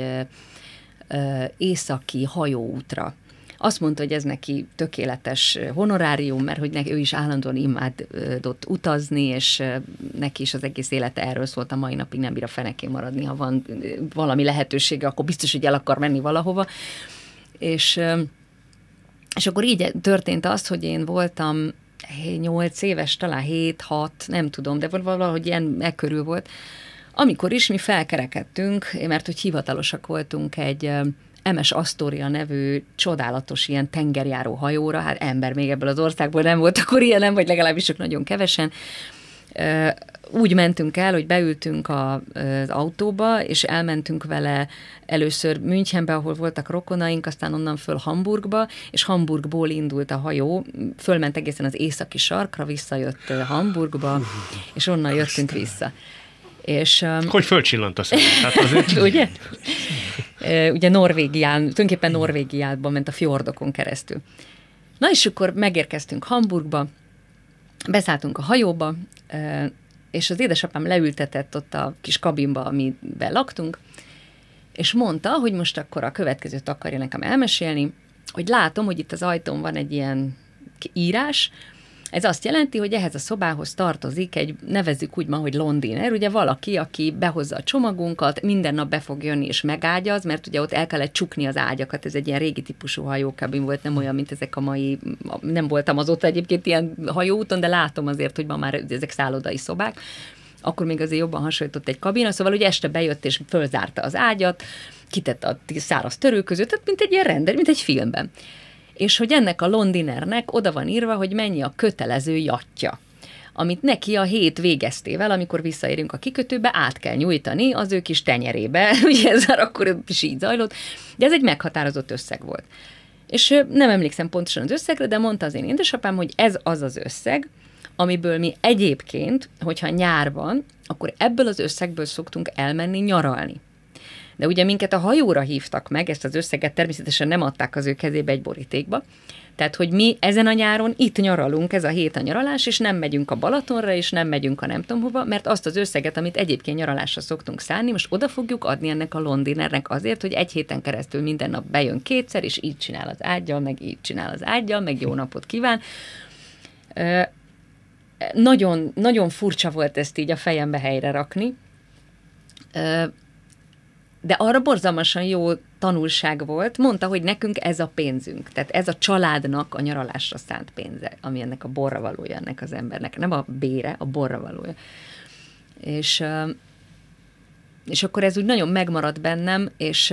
északi hajóútra. Azt mondta, hogy ez neki tökéletes honorárium, mert hogy neki, ő is állandóan imádott utazni, és neki is az egész élete erről szólt, a mai napig nem bír a fenekén maradni, ha van valami lehetősége, akkor biztos, hogy el akar menni valahova. És, és akkor így történt az, hogy én voltam nyolc éves, talán hét-hat, nem tudom, de valahogy ilyen ekkörül volt, amikor is mi felkerekedtünk, mert hogy hivatalosak voltunk egy em es Astoria nevű csodálatos ilyen tengerjáró hajóra, hát ember még ebből az országból nem volt, akkor ilyen nem, vagy legalábbis csak nagyon kevesen. Úgy mentünk el, hogy beültünk a, az autóba, és elmentünk vele először Münchenbe, ahol voltak rokonaink, aztán onnan föl Hamburgba, és Hamburgból indult a hajó, fölment egészen az északi sarkra, visszajött Hamburgba, és onnan jöttünk vissza. És, hogy fölcsillant a szemet? Ugye? Ugye Norvégián, tulajdonképpen Norvégiában ment a fjordokon keresztül. Na és akkor megérkeztünk Hamburgba, beszálltunk a hajóba, és az édesapám leültetett ott a kis kabinba, amiben laktunk, és mondta, hogy most akkor a következőt akarja nekem elmesélni, hogy látom, hogy itt az ajtón van egy ilyen írás. Ez azt jelenti, hogy ehhez a szobához tartozik egy, nevezzük úgy ma, hogy londiner, ugye valaki, aki behozza a csomagunkat, minden nap be fog jönni és megágyaz, mert ugye ott el kellett csukni az ágyakat, ez egy ilyen régi típusú hajókabin volt, nem olyan, mint ezek a mai, nem voltam azóta egyébként ilyen hajóúton, de látom azért, hogy ma már ezek szállodai szobák. Akkor még azért jobban hasonlított egy kabina, szóval ugye este bejött és fölzárta az ágyat, kitette a száraz törő között, tehát mint egy ilyen render, mint egy filmben. És hogy ennek a Londinernek oda van írva, hogy mennyi a kötelező jattja, amit neki a hét végeztével, amikor visszaérünk a kikötőbe, át kell nyújtani az ő kis tenyerébe, ugye ez akkor is így zajlott, de ez egy meghatározott összeg volt. És nem emlékszem pontosan az összegre, de mondta az én édesapám, hogy ez az az összeg, amiből mi egyébként, hogyha nyár van, akkor ebből az összegből szoktunk elmenni nyaralni. De ugye minket a hajóra hívtak meg, ezt az összeget természetesen nem adták az ő kezébe egy borítékba, tehát, hogy mi ezen a nyáron itt nyaralunk, ez a hét a nyaralás, és nem megyünk a Balatonra, és nem megyünk a nem tudom hova, mert azt az összeget, amit egyébként nyaralásra szoktunk szállni, most oda fogjuk adni ennek a Londinernek azért, hogy egy héten keresztül minden nap bejön kétszer, és így csinál az ággyal, meg így csinál az ággyal, meg jó napot kíván. Nagyon, nagyon furcsa volt ezt így a fejembe helyre rakni, de arra borzalmasan jó tanulság volt. Mondta, hogy nekünk ez a pénzünk. Tehát ez a családnak a nyaralásra szánt pénze, ami ennek a borravalója ennek az embernek. Nem a bére, a borravalója. És, és akkor ez úgy nagyon megmaradt bennem, és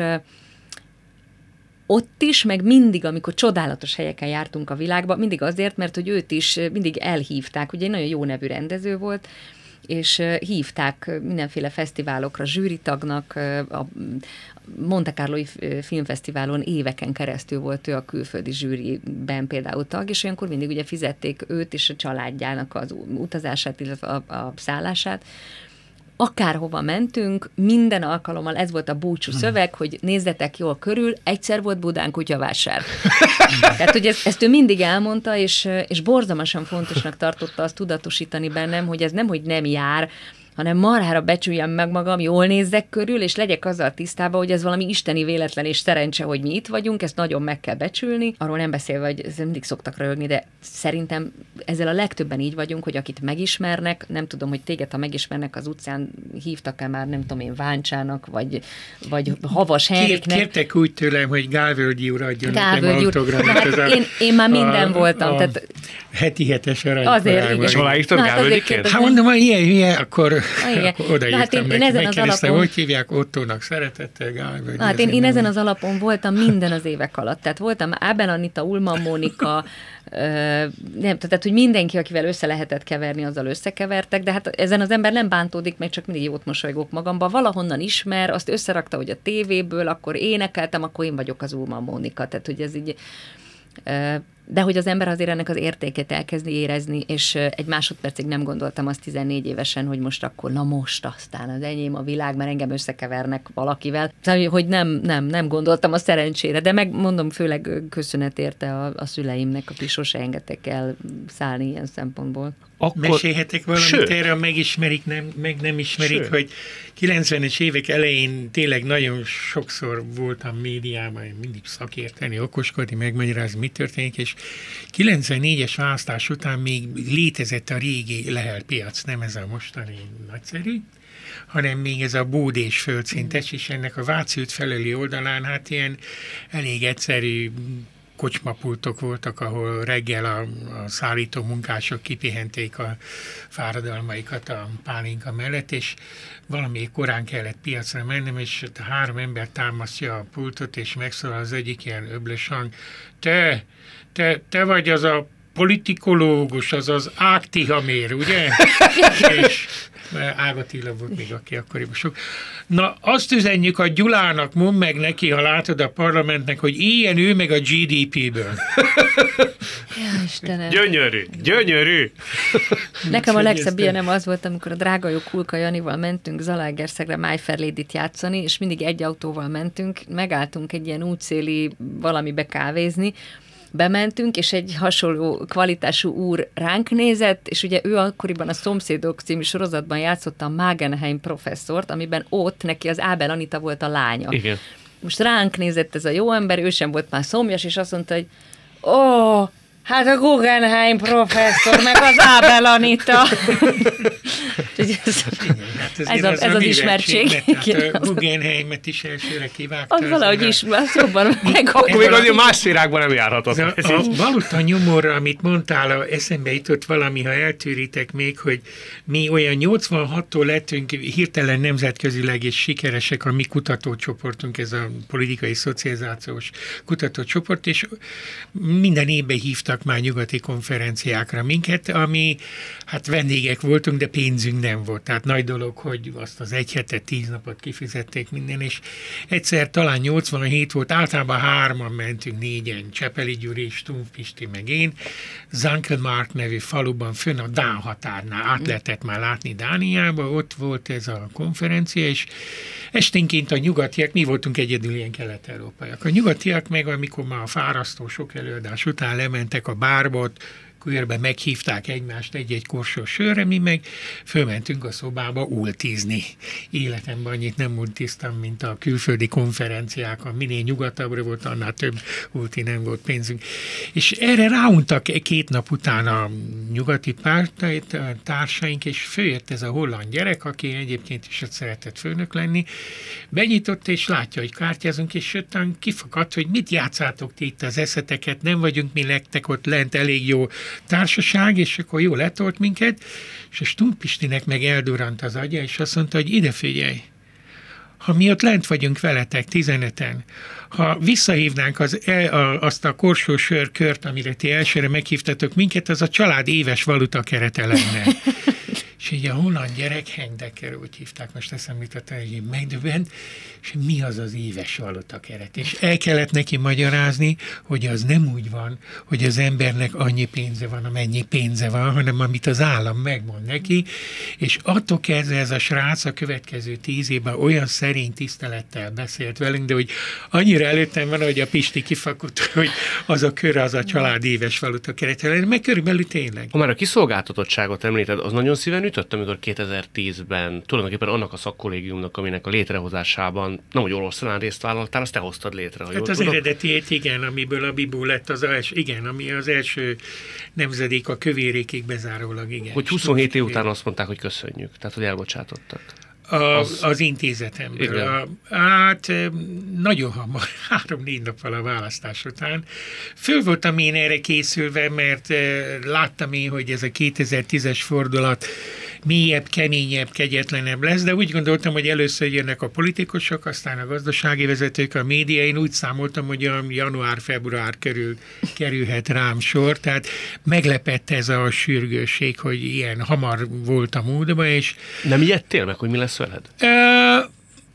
ott is, meg mindig, amikor csodálatos helyeken jártunk a világba, mindig azért, mert hogy őt is mindig elhívták. Ugye egy nagyon jó nevű rendező volt, és hívták mindenféle fesztiválokra, zsűritagnak, a Monte Carloi Filmfesztiválon éveken keresztül volt ő a külföldi zsűriben például tag, és olyankor mindig ugye fizették őt és a családjának az utazását, illetve a, a szállását. Akárhova mentünk, minden alkalommal ez volt a búcsú szöveg, hogy nézzetek jól körül, egyszer volt Budán kutyavásár. Tehát, hogy ezt, ezt ő mindig elmondta, és, és borzalmasan fontosnak tartotta azt tudatosítani bennem, hogy ez nem, hogy nem jár, hanem marhára becsüljem meg magam, jól nézzek körül, és legyek azzal tisztában, hogy ez valami isteni véletlen és szerencse, hogy mi itt vagyunk, ezt nagyon meg kell becsülni. Arról nem beszélve, hogy ez mindig szoktak röhögni, de szerintem ezzel a legtöbben így vagyunk, hogy akit megismernek, nem tudom, hogy téged, ha megismernek az utcán, hívtak-e már, nem tudom én, Váncsának, vagy, vagy Havas Henriknek. Kértek úgy tőlem, hogy Gálvölgyi úr adjon nekem autogramot. Hát én, én már minden a, voltam. A tehát heti hetes aranykorában. Azért, igen. És aláírtad Na, hát Gálvölgyiként? Hát mondom, hogy ilyen, ilyen, akkor, igen. akkor odaírtam hát én, neki. én ezen az alapon... hogy hívják Ottónak, szeretettel Gálvölgyi. Hát én, én ezen az alapon voltam minden az évek alatt. Tehát voltam Ábel Anita, Ulman Mónika, nem, tehát, hogy mindenki, akivel össze lehetett keverni, azzal összekevertek, de hát ezen az ember nem bántódik, meg csak mindig jót mosolygok magamba. Valahonnan ismer, azt összerakta, hogy a tévéből, akkor énekeltem, akkor én vagyok az Ulman Mónika. Tehát, hogy ez így... De hogy az ember azért ennek az értéket elkezdi érezni, és egy másodpercig nem gondoltam azt tizennégy évesen, hogy most akkor, na most aztán az enyém a világ, mert engem összekevernek valakivel. Szóval, hogy nem, nem, nem gondoltam a szerencsére, de megmondom, főleg köszönet érte a, a szüleimnek, akik sose engedtek el szállni ilyen szempontból. Akkor... Mesélhetek valamit Sőt. erre, megismerik, nem, meg nem ismerik, Sőt. hogy kilencvenes évek elején tényleg nagyon sokszor voltam médiában, mindig szakérteni, okoskodni, megmagyarázni, mi történik, és kilencvennégyes választás után még létezett a régi Lehel piac, nem ez a mostani nagyszerű, hanem még ez a bódés földszintes, és ennek a Váci út felüli oldalán hát ilyen elég egyszerű kocsmapultok voltak, ahol reggel a, a szállító munkások kipihenték a fáradalmaikat a pálinka mellett, és valami korán kellett piacra mennem, és a három ember támasztja a pultot, és megszólal az egyik ilyen öblös hang, te, te, te vagy az a politikológus, az az Ágtihamér, ugye? És Ág Attila volt még, aki akkoriban sok. Na, azt üzenjük a Gyulának, mondd meg neki, ha látod a parlamentnek, hogy éljen ő meg a gé dé pé-ből. Ja, Istenem. Gyönyörű, gyönyörű. Nekem a legszebb ilyenem az volt, amikor a drága jó Kulka Janival mentünk Zalaegerszegre My Fair Lady-t játszani, és mindig egy autóval mentünk, megálltunk egy ilyen útszéli valamibe kávézni, bementünk, és egy hasonló kvalitású úr ránk nézett, és ugye ő akkoriban a Szomszédok című sorozatban játszotta a Magenheim professzort, amiben ott neki az Ábel Anita volt a lánya. Igen. Most ránk nézett ez a jó ember, ő sem volt már szomjas, és azt mondta, hogy ó, oh, hát a Guggenheim professzor, meg az Ábel Anita. ez, hát ez, a, ez az, az ismertség. Hát a Guggenheimet is elsőre kivágta. Az valahogy is, jobban meg. Akkor még azért más szférákban nem járhatott. A, a valuta nyomorra, amit mondtál, eszembe jutott valami, ha eltűritek még, hogy mi olyan nyolcvanhattól lettünk hirtelen nemzetközileg és sikeresek a mi kutatócsoportunk, ez a politikai szocializációs kutatócsoport, és minden évben hívtak már nyugati konferenciákra minket, ami, hát vendégek voltunk, de pénzünk nem volt. Tehát nagy dolog, hogy azt az egy hetet, tíz napot kifizették minden, és egyszer talán nyolcvanhét volt, általában hárman mentünk, négyen, Csepeli Gyuri, Stumpf Pisti meg én, Zankelmark nevű faluban, fönn a Dán határnál, át lehetett már látni Dániába, ott volt ez a konferencia, és esténként a nyugatiak, mi voltunk egyedül ilyen kelet-európaiak. A nyugatiak meg, amikor már a fárasztó sok előadás után lementek a bárba, körbe meghívták egymást egy-egy korsó sörre, mi meg fölmentünk a szobába ultizni. Életemben annyit nem ultiztam, mint a külföldi konferenciákon. Minél nyugatabbra volt, annál több ulti nem volt pénzünk. És erre ráuntak két nap után a nyugati társaink, és följött ez a holland gyerek, aki egyébként is ott szeretett főnök lenni, benyitott, és látja, hogy kártyázunk, és jöttem kifakadt, hogy mit játszátok ti itt az eszeteket, nem vagyunk mi lektek ott lent elég jó társaság, és akkor jól letolt minket, és a Stumpf Pistinek meg eldurrant az agya, és azt mondta, hogy ide figyelj, ha mi ott lent vagyunk veletek, tizenöten, ha visszahívnánk az, a, azt a korsó sörkört, amire ti elsőre meghívtatok minket, az a család éves valuta kerete lenne. És így a holland gyerek, Hendecker, úgy hívták, most eszembe jutott, hogy megdöbbent, és mi az az éves valuta keret. És el kellett neki magyarázni, hogy az nem úgy van, hogy az embernek annyi pénze van, amennyi pénze van, hanem amit az állam megmond neki, és attól kezdve ez a srác a következő tíz évben olyan szerény tisztelettel beszélt velünk, de hogy annyira előttem van, hogy a Pisti kifakott, hogy az a kör, az a család éves valuta keret, meg körülbelül tényleg. Ha már a kiszolgáltatottságot említed, az nagyon szíven ütött, amikor kétezer-tízben tulajdonképpen annak a szakkollégiumnak, aminek a létrehozásában nem, hogy oroszlán részt vállaltál, azt te hoztad létre. Hát az eredetiét, igen, amiből a Bibó lett az első, igen, ami az első nemzedék a kövérékig bezárólag, igen. Hogy huszonhét év után azt mondták, hogy köszönjük, tehát hogy elbocsátottak. A, az, az intézetemből. A, hát nagyon hamar, három-négy nappal a választás után. Föl voltam én erre készülve, mert láttam én, hogy ez a kétezer-tízes fordulat mélyebb, keményebb, kegyetlenebb lesz, de úgy gondoltam, hogy először jönnek a politikusok, aztán a gazdasági vezetők, a média. Én úgy számoltam, hogy a január-február körül kerülhet rám sor, tehát meglepett ez a sürgősség, hogy ilyen hamar volt a módban, és... Nem ijedtél meg, hogy mi lesz veled? Uh,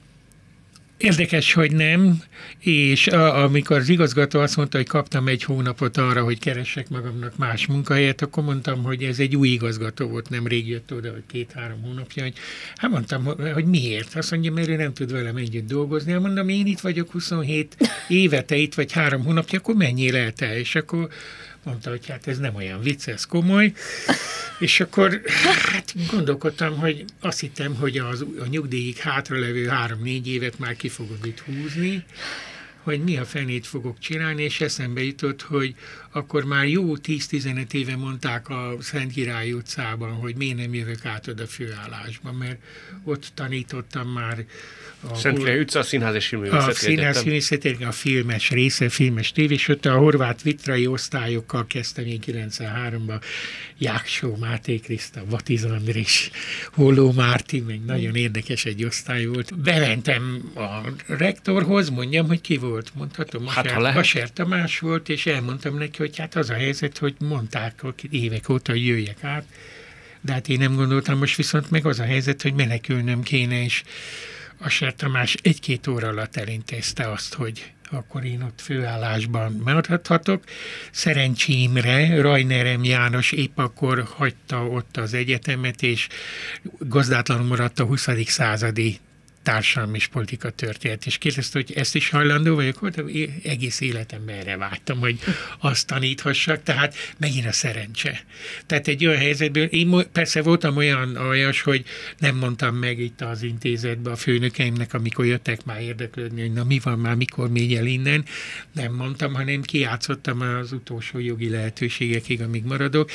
Érdekes, hogy nem, és a, amikor az igazgató azt mondta, hogy kaptam egy hónapot arra, hogy keressek magamnak más munkahelyet, akkor mondtam, hogy ez egy új igazgató volt, nem rég jött oda, hogy két-három hónapja, hogy hát mondtam, hogy miért? Azt mondja, mert ő nem tud velem együtt dolgozni. Hát mondom, én itt vagyok huszonhét éve, te itt vagy három hónapja, akkor menjél el te? És akkor mondta, hogy hát ez nem olyan vicc, ez komoly. És akkor hát gondolkodtam, hogy azt hittem, hogy az, a nyugdíjig hátralevő három-négy évet már ki fogok itt húzni, hogy mi a fenét fogok csinálni, és eszembe jutott, hogy akkor már jó tíz-tizenöt éve mondták a Szent Király utcában, hogy miért nem jövök át oda főállásba, mert ott tanítottam már a Szent Király utca, a Színház és Filmművészeti A Színház Filmművészeti, a filmes része, filmes tévés, ott a horvát vitrai osztályokkal kezdtem én kilencvenháromban, Jáksó, Máté Kriszta, Vatiz Andrés, Holló Márti, meg nagyon érdekes egy osztály volt. Bementem a rektorhoz, mondjam, hogy ki volt, mondhatom, hát, Baser Tamás volt, és elmondtam neki, hogy hát az a helyzet, hogy mondták hogy évek óta, hogy jöjjek át, de hát én nem gondoltam, most viszont meg az a helyzet, hogy menekülnöm kéne, és Baser Tamás egy-két óra alatt elintézte azt, hogy akkor én ott főállásban maradhatok. Szerencsémre Rajnerem János épp akkor hagyta ott az egyetemet, és gazdátlanul maradt a huszadik századi társadalmi és politika történet. És kérdezte, hogy ezt is hajlandó vagyok, hogy egész életemben erre vágytam, hogy azt taníthassak, tehát megint a szerencse. Tehát egy olyan helyzetből, én persze voltam olyan aljas, hogy nem mondtam meg itt az intézetben a főnökeimnek, amikor jöttek már érdeklődni, hogy na mi van már, mikor megy el innen, nem mondtam, hanem kijátszottam az utolsó jogi lehetőségekig, amíg maradok.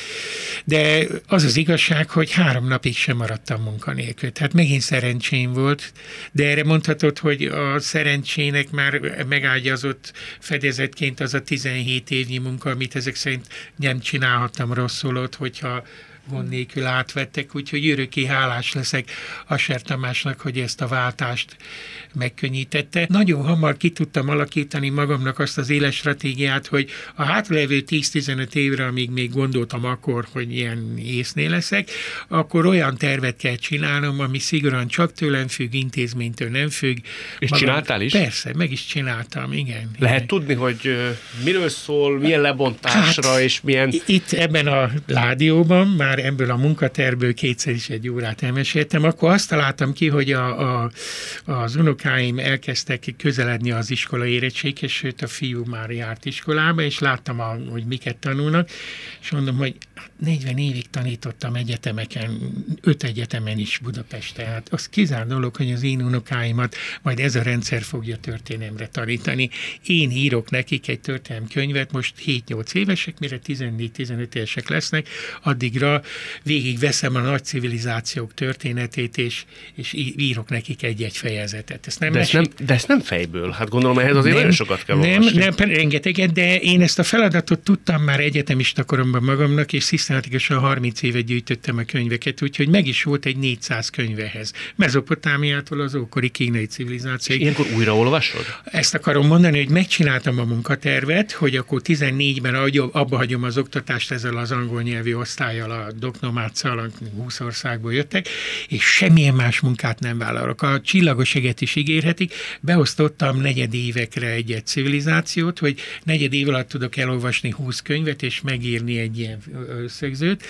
De az az igazság, hogy három napig sem maradtam munkanélkül. Tehát megint szerencsém volt, de erre mondhatod, hogy a szerencsének már megágyazott fedezetként az a tizenhét évnyi munka, amit ezek szerint nem csinálhattam rosszul ott, hogyha gond nélkül átvettek, úgyhogy örökké hálás leszek Asser Tamásnak, hogy ezt a váltást megkönnyítette. Nagyon hamar ki tudtam alakítani magamnak azt az éles stratégiát, hogy a hátralévő tíz-tizenöt évre, amíg még gondoltam akkor, hogy ilyen észnél leszek, akkor olyan tervet kell csinálnom, ami szigorúan csak tőlem függ, intézménytől nem függ. És Magam... csináltál is? Persze, meg is csináltam, igen. Lehet igen. tudni, hogy uh, miről szól, milyen lebontásra, hát, és milyen... Itt ebben a rádióban már ebből a munkatervből kétszer is egy órát elmeséltem, akkor azt találtam ki, hogy a, a, az unokáim elkezdtek közeledni az iskola érettséghez, sőt a fiú már járt iskolába, és láttam, a, hogy miket tanulnak, és mondom, hogy negyven évig tanítottam egyetemeken, öt egyetemen is Budapesten. Hát az kizárt dolog, hogy az én unokáimat majd ez a rendszer fogja történelemre tanítani. Én írok nekik egy történelemkönyvet, most hét-nyolc évesek, mire tizennégy-tizenöt évesek lesznek, addigra végig veszem a nagy civilizációk történetét, és, és írok nekik egy-egy fejezetet. Ezt nem de, ezt nem, de ezt nem fejből. Hát gondolom, ehhez azért nem, nagyon sokat kell nem, olvasni. Nem, rengeteget, de én ezt a feladatot tudtam már egyetemista koromban magamnak, és szisztematikusan harminc évet gyűjtöttem a könyveket, úgyhogy meg is volt egy négyszáz könyvehez. Mezopotámiától az ókori kínai civilizációig. Ilyenkor újraolvasod? Ezt akarom mondani, hogy megcsináltam a munkatervet, hogy akkor tizennégyben abba hagyom az oktatást ezzel az angol nyelvű osztályjal, a doknomáccal, húsz országból jöttek, és semmilyen más munkát nem vállalok. A csillagos eget is ígérhetik. Beosztottam negyedévekre egy-egy civilizációt, hogy negyed év alatt tudok elolvasni húsz könyvet, és megírni egy ilyen összegzőt.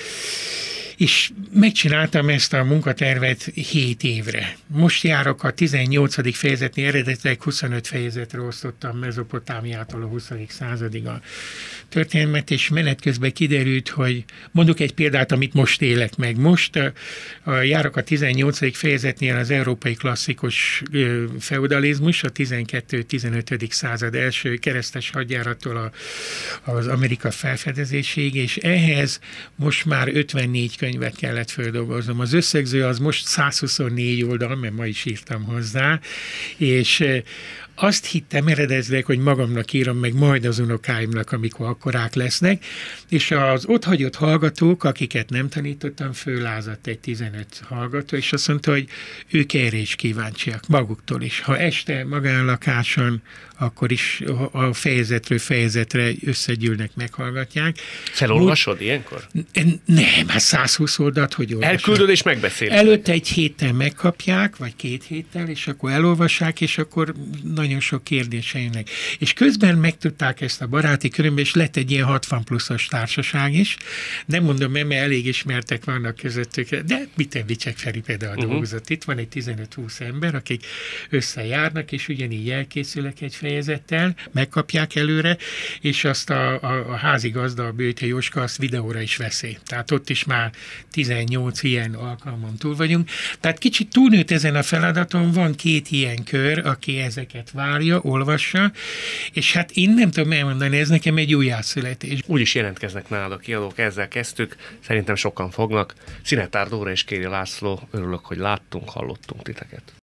És megcsináltam ezt a munkatervet hét évre. Most járok a tizennyolcadik fejezetnél, eredetileg huszonöt fejezetre osztottam Mezopotámiától a huszadik századig a történelmet, és menet közben kiderült, hogy mondok egy példát, amit most élek meg. Most a, a, járok a tizennyolcadik fejezetnél az európai klasszikus ö, feudalizmus, a tizenkettő-tizenötödik század első keresztes hadjárattól a, az Amerika felfedezéséig, és ehhez most már ötvennégy könyvet kellett földolgoznom. Az összegző az most száz huszonnégy oldal, mert ma is írtam hozzá, és azt hittem eredetileg, hogy magamnak írom meg majd az unokáimnak, amikor akkorák lesznek, és az ott hagyott hallgatók, akiket nem tanítottam, föllázadt egy tizenöt hallgató, és azt mondta, hogy ők erre is kíváncsiak, maguktól is. Ha este magánlakáson, akkor is a fejezetről fejezetre összegyűlnek, meghallgatják. Felolvasod ilyenkor? Nem, hát száz húsz oldalt, hogy olvasom. Elküldöd és megbeszéled. Előtte egy héttel megkapják, vagy két héttel, és akkor elolvassák, és akkor nagyon sok kérdése jönnek. És közben megtudták ezt a baráti körömben, és lett egy ilyen hatvan pluszos társaság is. Nem mondom, mert elég ismertek vannak közöttük, de Bitenvicsek Feri például uh-huh. dolgozott. Itt van egy tizenöt-húsz ember, akik összejárnak, és ugyanígy elkészülnek egy fejezettel, megkapják előre, és azt a, a, a házigazda, a Bőte Jóska azt videóra is veszi. Tehát ott is már tizennyolc ilyen alkalmon túl vagyunk. Tehát kicsit túlnőtt ezen a feladaton, van két ilyen kör, aki ezeket várja, olvassa, és hát én nem tudom elmondani, ez nekem egy újjászületés. Úgy is jelentkeznek nálad a kiadók, ezzel kezdtük, szerintem sokan fognak. Szinetár Dóra és Kéri László, örülök, hogy láttunk, hallottunk titeket.